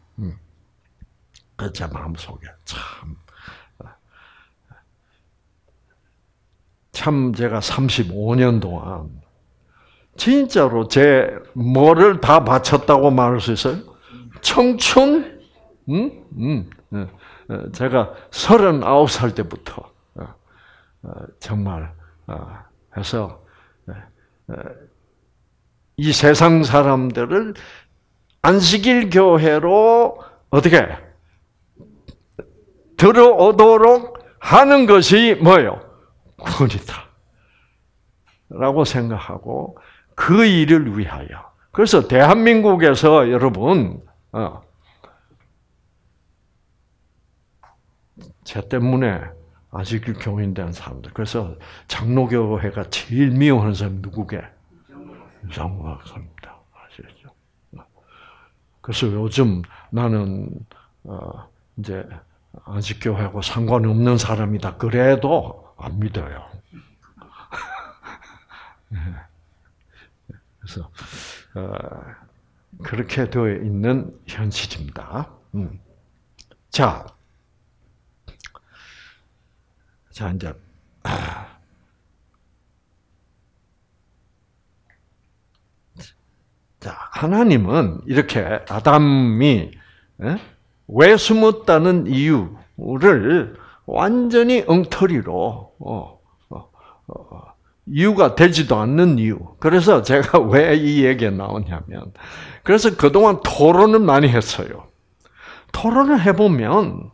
제 마음속에 참, 참 제가 삼십오 년 동안 진짜로 제 뭐를 다 바쳤다고 말할 수 있어요? 청춘? 음? 음. 제가 서른아홉 살 때부터 정말 해서 이 세상 사람들을 안식일 교회로 어떻게 들어오도록 하는 것이 뭐예요? 구원이다. 라고 생각하고 그 일을 위하여. 그래서 대한민국에서 여러분, 어, 제 때문에 아직 교인된 사람들. 그래서 장로교회가 제일 미워하는 사람이 누구게? 유상무 박사입니다. 아시겠죠? 그래서 요즘 나는 어, 이제 안식교회하고 상관없는 사람이다. 그래도 안 믿어요. 그래서 어, 그렇게 되어 있는 현실입니다. 음. 자, 자 이제 아, 자 하나님은 이렇게 아담이 에? 왜 숨었다는 이유를 완전히 엉터리로 어, 어, 어, 이유가 되지도 않는 이유. 그래서 제가 왜 이 얘기가 나오냐면, 그래서 그동안 토론을 많이 했어요. 토론을 해보면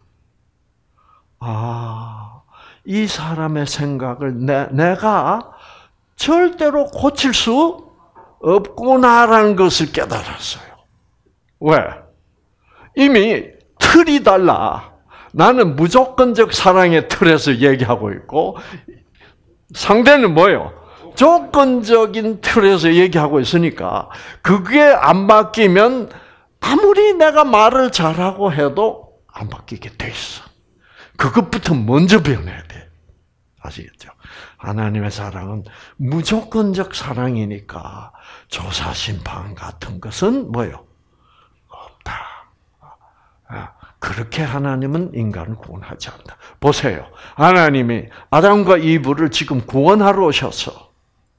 아, 이 사람의 생각을 내, 내가 절대로 고칠 수 없구나라는 것을 깨달았어요. 왜? 이미 틀이 달라. 나는 무조건적 사랑의 틀에서 얘기하고 있고 상대는 뭐예요? 조건적인 틀에서 얘기하고 있으니까 그게 안 바뀌면 아무리 내가 말을 잘하고 해도 안 바뀌게 돼 있어. 그것부터 먼저 변해야 돼. 아시겠죠? 하나님의 사랑은 무조건적 사랑이니까 조사, 심판 같은 것은 뭐예요? 없다. 그렇게 하나님은 인간을 구원하지 않는다. 보세요. 하나님이 아담과 이브를 지금 구원하러 오셔서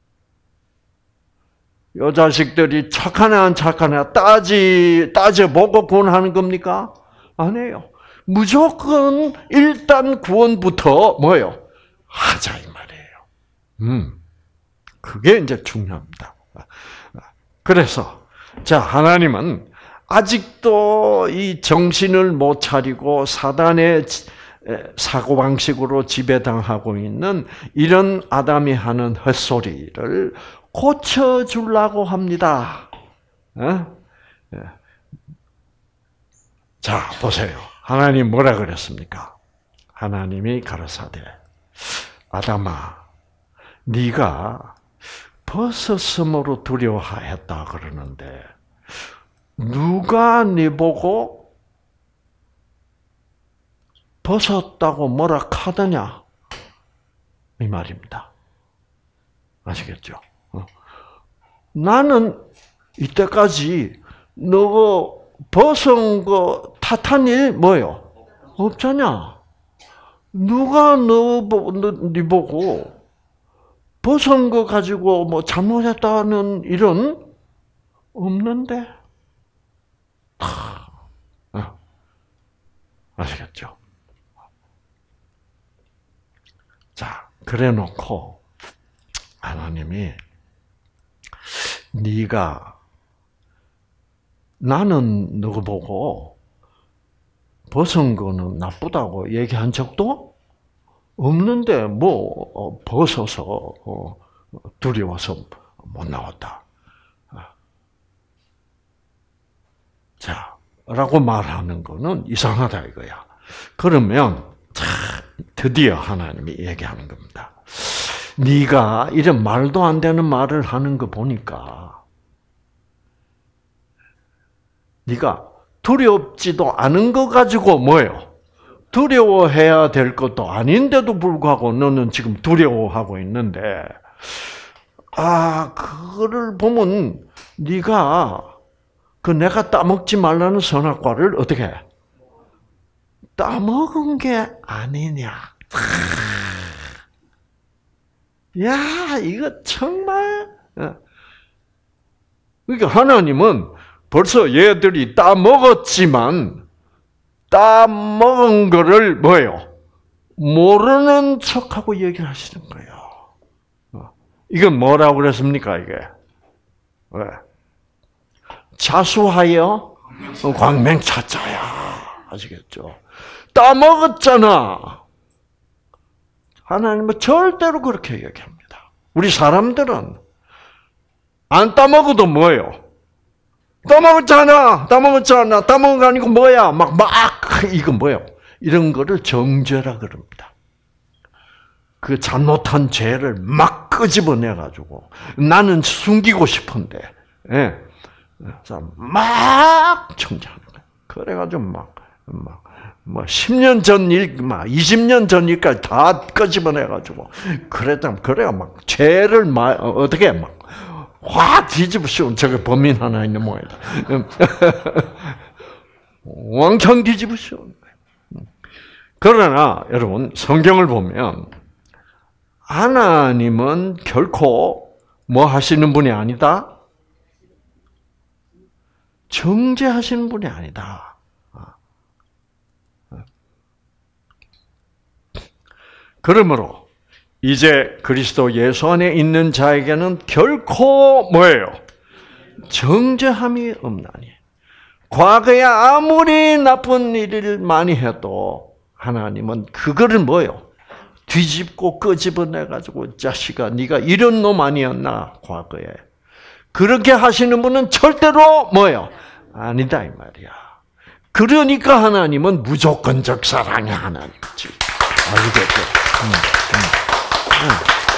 이 자식들이 착하네 안 착하네 따지, 따져보고 구원하는 겁니까? 아니에요. 무조건 일단 구원부터 뭐예요? 하자 이 말이에요. 음, 그게 이제 중요합니다. 그래서 자 하나님은 아직도 이 정신을 못 차리고 사단의 사고방식으로 지배당하고 있는 이런 아담이 하는 헛소리를 고쳐주려고 합니다. 자, 보세요. 하나님 뭐라 그랬습니까? 하나님이 가라사대, 아담아, 네가 벗었음으로 두려워했다 그러는데 누가 네 보고 벗었다고 뭐라 카더냐? 이 말입니다. 아시겠죠? 나는 이때까지 너 벗은 거 탓한 일 뭐요? 없잖냐? 누가 너 네 보고 벗은 거 가지고 뭐 잘못했다는 일은 없는데? 아시겠죠? 자, 그래 놓고 하나님이 네가 나는 너 보고 벗은 거는 나쁘다고 얘기한 적도 없는데 뭐 벗어서 두려워서 못 나왔다. 자, 라고 말하는 거는 이상하다 이거야. 그러면 자, 드디어 하나님이 얘기하는 겁니다. 네가 이런 말도 안 되는 말을 하는 거 보니까 네가 두렵지도 않은 거 가지고 뭐예요? 두려워해야 될 것도 아닌데도 불구하고 너는 지금 두려워하고 있는데 아, 그거를 보면 네가 그 내가 따먹지 말라는 선악과를 어떻게 해? 따먹은 게 아니냐. 야, 이거 정말. 그러니까 하나님은 벌써 얘들이 따먹었지만 따먹은 거를 뭐예요? 모르는 척하고 얘기를 하시는 거예요. 이건 뭐라고 그랬습니까, 이게? 왜? 자수하여 광명찾자야. 아시겠죠? 따먹었잖아. 하나님은 절대로 그렇게 얘기합니다. 우리 사람들은 안 따먹어도 뭐예요? 따먹었잖아, 따먹었잖아, 따먹은 거 아니고 뭐야? 막, 막, 이거 뭐예요? 이런 거를 정죄라 그럽니다. 그 잘못한 죄를 막 끄집어내가지고, 나는 숨기고 싶은데, 예. 그래서 막 정죄하는 거예요. 그래가지고 막, 막, 뭐, 십 년 전 일, 막, 이십 년 전 일까지 다 끄집어내가지고, 그랬다, 그래야 막, 죄를 막, 어떻게 막, 확 뒤집어 씌운, 저게 범인 하나 있는 모양이다. 왕창 뒤집어 씌운 거예요. 그러나, 여러분, 성경을 보면, 하나님은 결코 뭐 하시는 분이 아니다? 정죄하시는 분이 아니다. 그러므로 이제 그리스도 예수 안에 있는 자에게는 결코 뭐예요? 정죄함이 없나니. 과거에 아무리 나쁜 일을 많이 해도 하나님은 그거를 뭐예요? 뒤집고 끄집어내가지고 자식아 네가 이런 놈 아니었나 과거에. 그렇게 하시는 분은 절대로 뭐예요? 아니다 이 말이야. 그러니까 하나님은 무조건적 사랑의 하나님이지. 알겠죠? 음, 음, 음.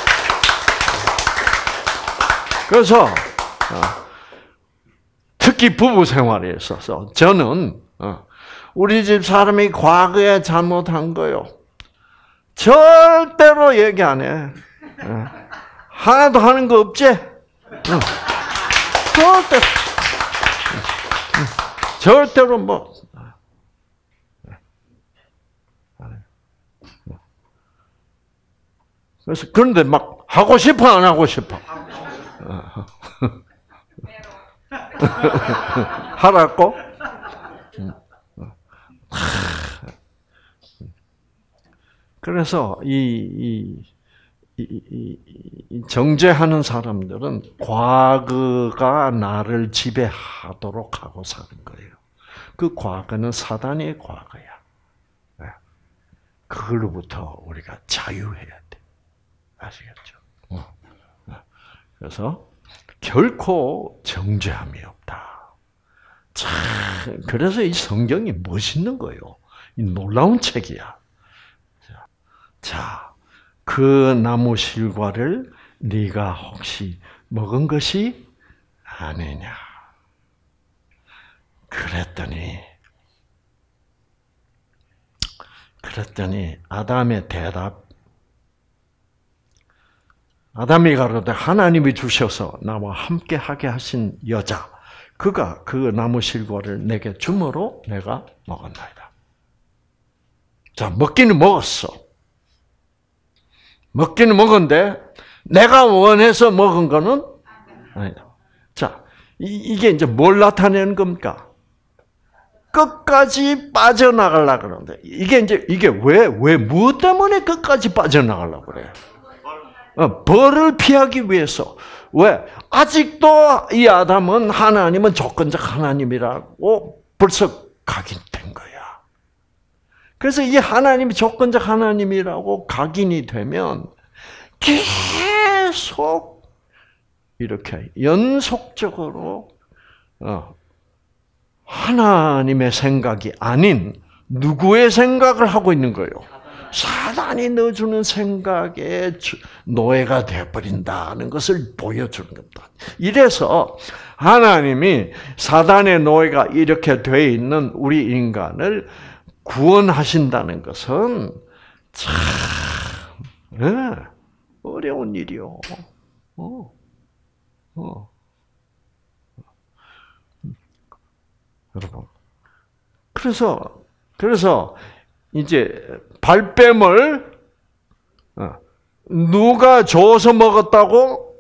그래서 특히 부부 생활에 있어서 저는 우리 집 사람이 과거에 잘못한 거요. 절대로 얘기 안 해. 하나도 하는 거 없지? 절대. 절대로 뭐. 그래서 그런데 막 하고 싶어 안 하고 싶어? 하라고? 그래서 이, 이, 이, 이 정죄하는 사람들은 과거가 나를 지배하도록 하고 사는 거예요. 그 과거는 사단의 과거야. 그걸로부터 우리가 자유해야 돼. 아시겠죠? 그래서 결코 정죄함이 없다. 참, 그래서 이 성경이 멋있는 거예요. 이 놀라운 책이야. 자, 그 나무 실과를 네가 혹시 먹은 것이 아니냐? 그랬더니, 그랬더니 아담의 대답. 아담이 가로되 하나님이 주셔서 나와 함께 하게 하신 여자, 그가 그 나무 실과를 내게 주므로 내가 먹었나이다. 자, 먹기는 먹었어. 먹기는 먹었는데 내가 원해서 먹은 거는 아니다. 자, 이게 이제 뭘 나타내는 겁니까? 끝까지 빠져나가려고 그러는데 이게 이제 이게 왜 왜 무엇 때문에 끝까지 빠져나가려고 그래요? 어, 벌을 피하기 위해서. 왜? 아직도 이 아담은 하나님은 조건적 하나님이라고 벌써 각인된 거야. 그래서 이 하나님이 조건적 하나님이라고 각인이 되면 계속 이렇게 연속적으로 어, 하나님의 생각이 아닌 누구의 생각을 하고 있는 거예요? 사단이 넣어주는 생각에 노예가 되어버린다는 것을 보여주는 겁니다. 이래서 하나님이 사단의 노예가 이렇게 되어 있는 우리 인간을 구원하신다는 것은 참 네, 어려운 일이요. 어, 어. 여러분, 그래서 그래서 이제 발뺌을 누가 줘서 먹었다고?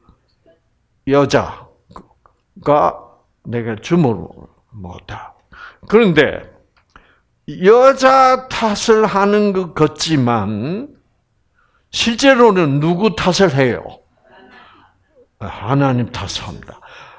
여자가 내가 주먹으로 먹었다. 그런데 여자 탓을 하는 것 같지만 실제로는 누구 탓을 해요? 하나님 탓을 합니다.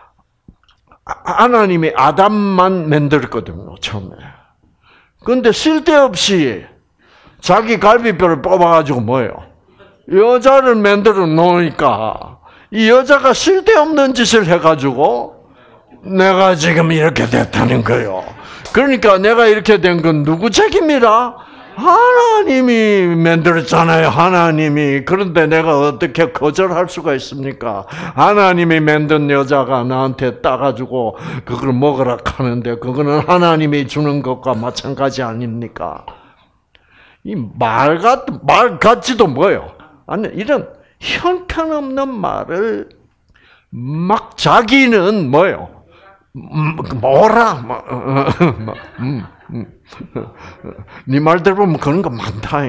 하나님이 아담만 만들었거든요, 처음에. 그런데 쓸데없이 자기 갈비뼈를 뽑아가지고 뭐예요? 여자를 만들어 놓으니까 이 여자가 쓸데없는 짓을 해가지고 내가 지금 이렇게 됐다는 거예요. 그러니까 내가 이렇게 된 건 누구 책임이라? 하나님이 만들었잖아요. 하나님이. 그런데 내가 어떻게 거절할 수가 있습니까? 하나님이 만든 여자가 나한테 따가지고 그걸 먹으라 하는데 그거는 하나님이 주는 것과 마찬가지 아닙니까? 이 말 같, 말 같지도 뭐예요? 아니, 이런 형편없는 말을 막 자기는 뭐예요? 뭐라, 뭐, 음, 음. 네 말대로 보면 그런 거 많다.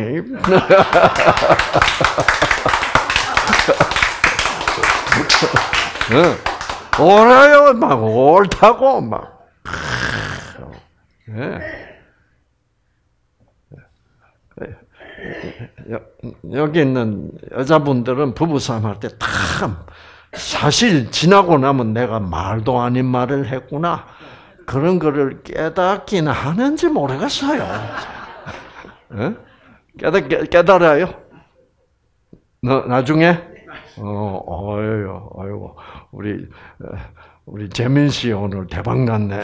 옳아요, 막 옳다고 막. 여기 있는 여자분들은 부부싸움 할 때 참 사실 지나고 나면 내가 말도 아닌 말을 했구나. 그런 거를 깨닫긴 하는지 모르겠어요. 깨달, 깨달아요? 너, 나중에? 어, 어유, 어유, 우리, 우리 재민 씨 오늘 대박 났네.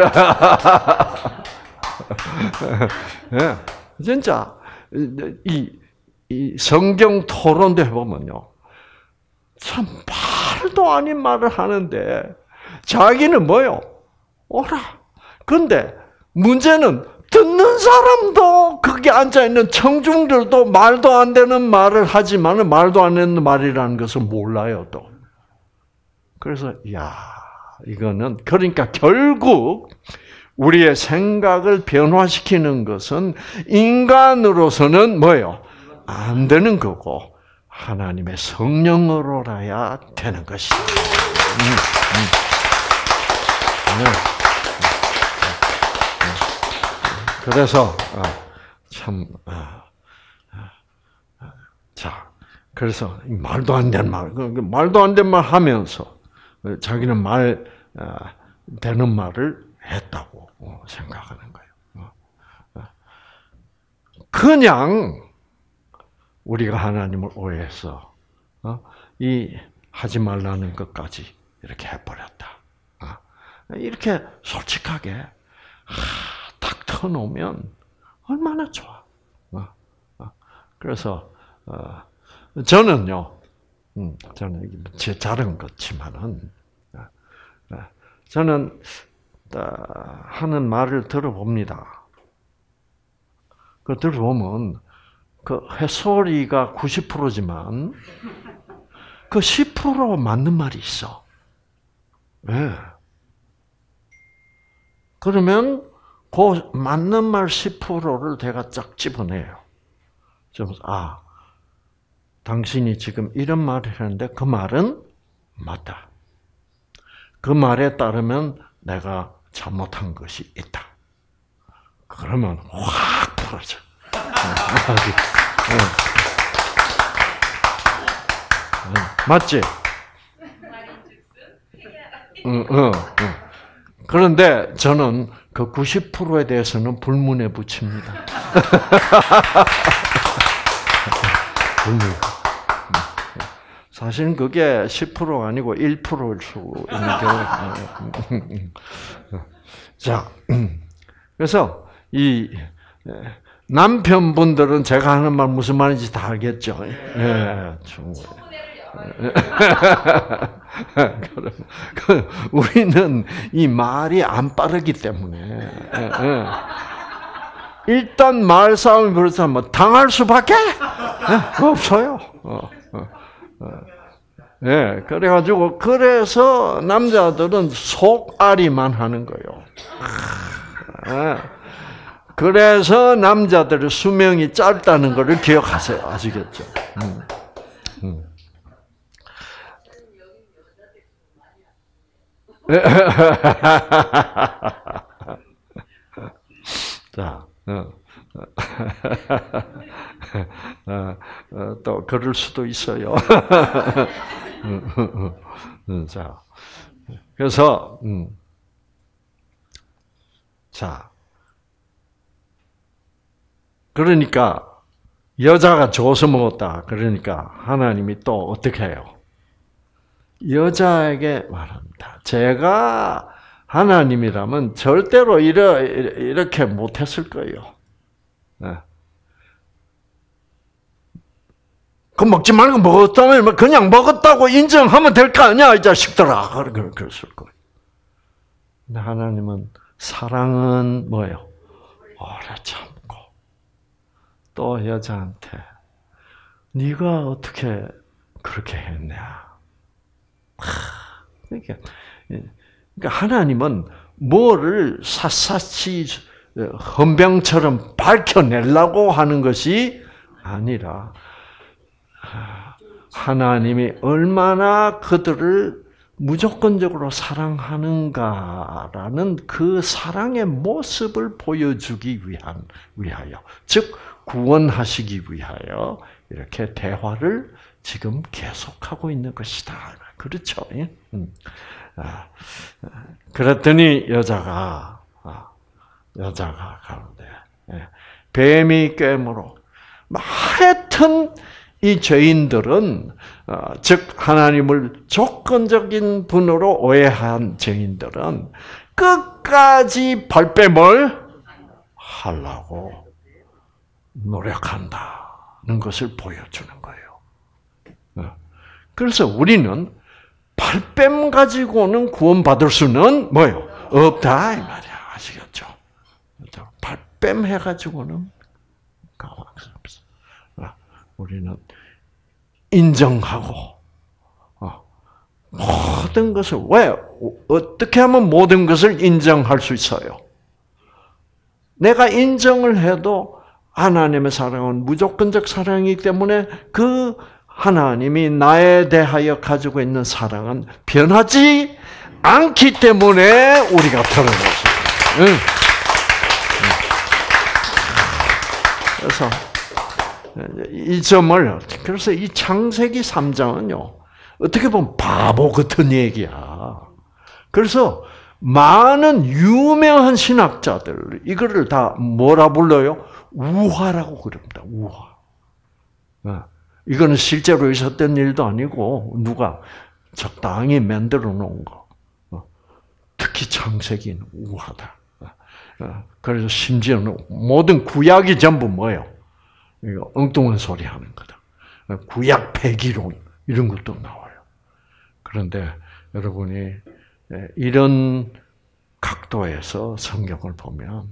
네, 진짜, 이, 이 성경 토론도 해보면요. 참, 말도 아닌 말을 하는데, 자기는 뭐요? 오라. 그런데 문제는 듣는 사람도 거기 앉아있는 청중들도 말도 안 되는 말을 하지만 말도 안 되는 말이라는 것을 몰라요 또. 그래서 야 이거는 그러니까 결국 우리의 생각을 변화시키는 것은 인간으로서는 뭐예요? 안 되는 거고 하나님의 성령으로라야 되는 것이다. 음, 음. 네. 그래서 참 자 그래서 말도 안 되는 말 말도 안 되는 말 하면서 자기는 말 되는 말을 했다고 생각하는 거예요. 그냥 우리가 하나님을 오해해서 이 하지 말라는 것까지 이렇게 해버렸다. 이렇게 솔직하게 딱 터놓으면 얼마나 좋아. 그래서 저는요, 저는 제 자른 것지만은 저는 하는 말을 들어봅니다. 그 들어보면 그 햇소리가 구십 퍼센트지만 그 십 퍼센트 맞는 말이 있어. 네. 그러면 그 맞는 말 십 퍼센트를 제가 쫙 집어내요. 아, 당신이 지금 이런 말을 했는데 그 말은 맞다. 그 말에 따르면 내가 잘못한 것이 있다. 그러면 확 풀어져. 맞지? 응, 응, 응. 그런데 저는 그 구십 퍼센트에 대해서는 불문에 붙입니다. 사실은 그게 십 퍼센트가 아니고 일 퍼센트일 수 있는 경우. 자, 그래서 이 남편분들은 제가 하는 말 무슨 말인지 다 알겠죠. 예, 우리는 이 말이 안 빠르기 때문에 일단 말싸움이 벌어지면 당할 수밖에 없어요. 예, 그래가지고 그래서 남자들은 속앓이만 하는 거예요. 그래서 남자들의 수명이 짧다는 것을 기억하세요. 아시겠죠? 음. 음. 자, 어. 어, 어, 또 그럴 수도 있어요. 자, 그래서 음. 자, 그러니까 여자가 줘서 먹었다. 그러니까 하나님이 또 어떻게 해요? 여자에게 말합니다. 제가 하나님이라면 절대로 이렇게 못했을 거예요. 네. 그 먹지 말고 먹었다면 그냥 먹었다고 인정하면 될 거 아니야, 이 자식들아. 그랬을 거예요. 근데 하나님은 사랑은 뭐예요? 오래 참고 또 여자한테 네가 어떻게 그렇게 했냐? 그러니까 하나님은 뭐를 샅샅이 헌병처럼 밝혀내려고 하는 것이 아니라 하나님이 얼마나 그들을 무조건적으로 사랑하는가라는 그 사랑의 모습을 보여주기 위한 위하여, 즉 구원하시기 위하여 이렇게 대화를 지금 계속하고 있는 것이다. 그렇죠? 그랬더니 여자가 여자가 가는데 뱀이 꿰물어. 하여튼 이 죄인들은, 즉 하나님을 조건적인 분으로 오해한 죄인들은 끝까지 발뺌을 하려고 노력한다는 것을 보여주는 거예요. 그래서 우리는 발뺌 가지고는 구원받을 수는 뭐예요? 없다 이 말이야. 아시겠죠? 발뺌 해가지고는 가망 없어. 우리는 인정하고 모든 것을, 왜? 어떻게 하면 모든 것을 인정할 수 있어요? 내가 인정을 해도 하나님의 사랑은 무조건적 사랑이기 때문에 그 하나님이 나에 대하여 가지고 있는 사랑은 변하지 않기 때문에 우리가 드러났어요. 응. 그래서 이 점을, 그래서 이 창세기 삼 장은요, 어떻게 보면 바보 같은 얘기야. 그래서 많은 유명한 신학자들, 이거를 다 뭐라 불러요? 우화라고 그럽니다. 우화. 이거는 실제로 있었던 일도 아니고, 누가 적당히 만들어 놓은 거. 특히 창세기는 우화다. 그래서 심지어는 모든 구약이 전부 뭐예요? 이거 엉뚱한 소리 하는 거다. 구약 폐기론 이런 것도 나와요. 그런데 여러분이 이런 각도에서 성경을 보면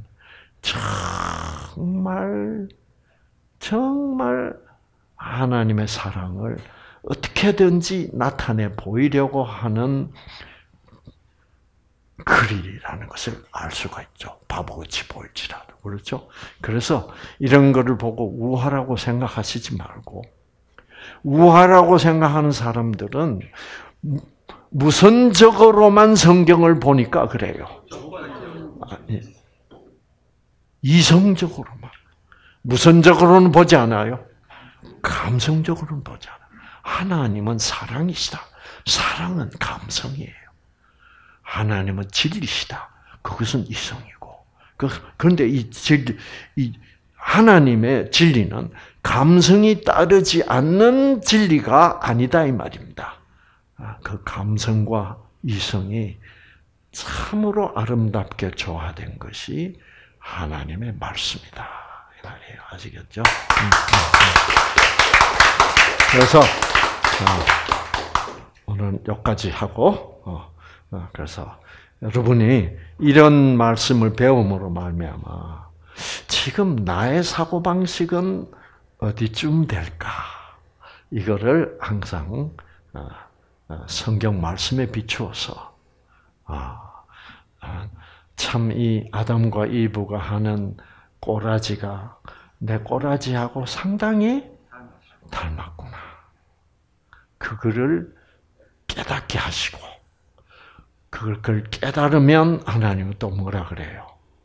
정말 정말 하나님의 사랑을 어떻게든지 나타내 보이려고 하는 글이라는 것을 알 수가 있죠. 바보같이 보일지라도. 그렇죠? 그래서 이런 거를 보고 우화라고 생각하시지 말고, 우화라고 생각하는 사람들은 무선적으로만 성경을 보니까 그래요. 아니, 이성적으로만. 무선적으로는 보지 않아요. 감성적으로는 보지 않아요. 하나님은 사랑이시다. 사랑은 감성이에요. 하나님은 진리시다. 그것은 이성이고. 그런데 이 진리, 이 하나님의 진리는 감성이 따르지 않는 진리가 아니다 이 말입니다. 그 감성과 이성이 참으로 아름답게 조화된 것이 하나님의 말씀이다 이 말이에요. 아시겠죠? 그래서 오늘 여기까지 하고, 그래서 여러분이 이런 말씀을 배움으로 말미암아 지금 나의 사고방식은 어디쯤 될까? 이거를 항상 성경 말씀에 비추어서 참 이 아담과 이브가 하는 꼬라지가 내 꼬라지하고 상당히 닮았구나. 그거를 깨닫게 하시고 그걸 깨달으면 하나님은 또 뭐라 그래요?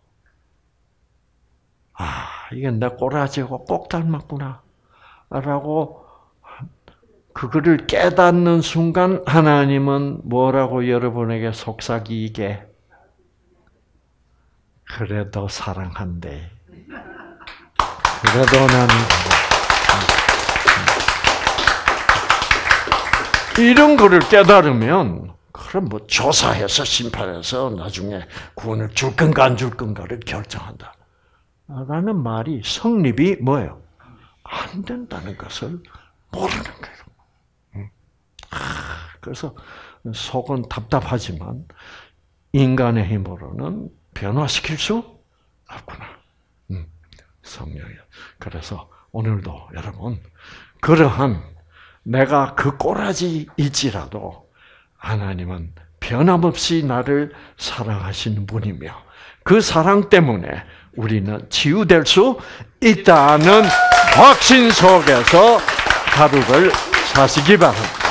아, 이게 내 꼬라지하고 꼭 닮았구나. 라고 그거를 깨닫는 순간 하나님은 뭐라고 여러분에게 속삭이게? 그래도 사랑한대. 그래도 나는 이런 거를 깨달으면 그럼 뭐 조사해서 심판해서 나중에 구원을 줄 건가 안 줄 건가를 결정한다. 라는 말이 성립이 뭐예요? 안 된다는 것을 모르는 거예요. 그래서 속은 답답하지만 인간의 힘으로는 변화시킬 수 없구나. 성령이야. 그래서 오늘도 여러분 그러한 내가 그 꼬라지일지라도 하나님은 변함없이 나를 사랑하시는 분이며 그 사랑 때문에 우리는 치유될 수 있다는 확신 속에서 하루를 사시기 바랍니다.